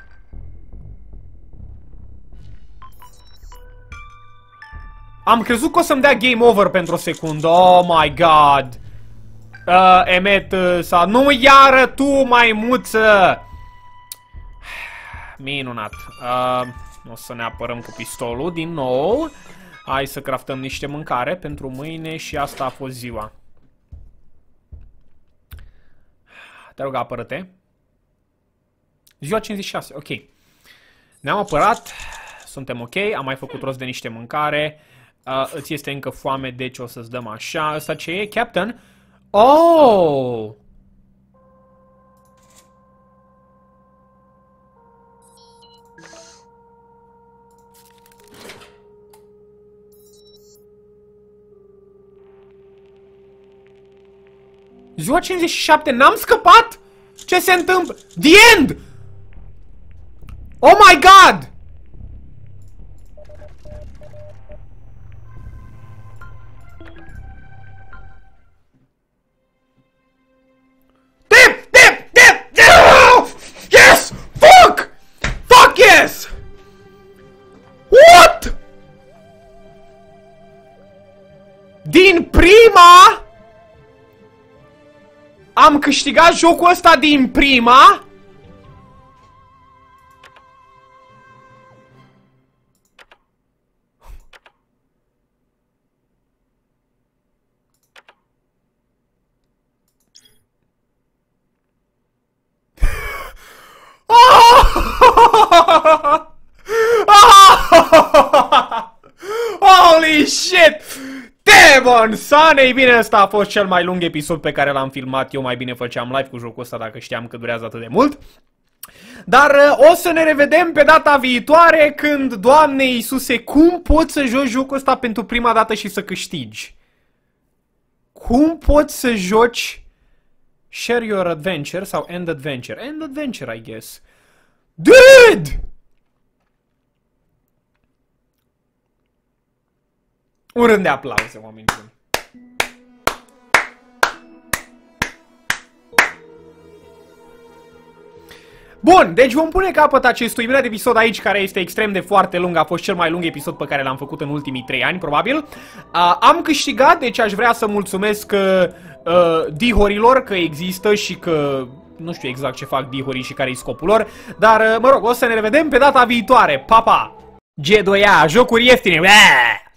Am crezut că o să-mi dea game over pentru o secundă. Oh my god. Emmet, nu iară tu, maimuță. Minunat. O să ne apărăm cu pistolul din nou. Hai să craftăm niște mâncare pentru mâine și asta a fost ziua. Te rog, apără-te. Ziua 56, ok. Ne-am apărat. Suntem ok, am mai făcut rost de niște mâncare. Îți este încă foame, deci o să-ți dăm așa. Asta ce e? Captain? Oh! Ziua 57, n-am scăpat? Ce se întâmplă? The end! Oh my god! Yes! Fuck! Fuck yes! What? Din prima... Am câștigat jocul ăsta din prima? Holy shit! Demon son! Ei bine, ăsta a fost cel mai lung episod pe care l-am filmat. Eu mai bine făceam live cu jocul ăsta dacă știam că durează atât de mult. Dar o să ne revedem pe data viitoare când, Doamne Iisuse, cum poți să joci jocul ăsta pentru prima dată și să câștigi? Cum poți să joci Share Your Adventure sau End Adventure? End Adventure, I guess. Dude! Un rând de aplauze, oameni buni. Bun, deci vom pune capăt acestui minut de episod aici, care este extrem de foarte lung. A fost cel mai lung episod pe care l-am făcut în ultimii 3 ani, probabil. Am câștigat, deci aș vrea să mulțumesc dihorilor că există și că... Nu știu exact ce fac dihorii și care-i scopul lor. Dar, mă rog, o să ne revedem pe data viitoare. Pa, pa! G2A, jocuri ieftine!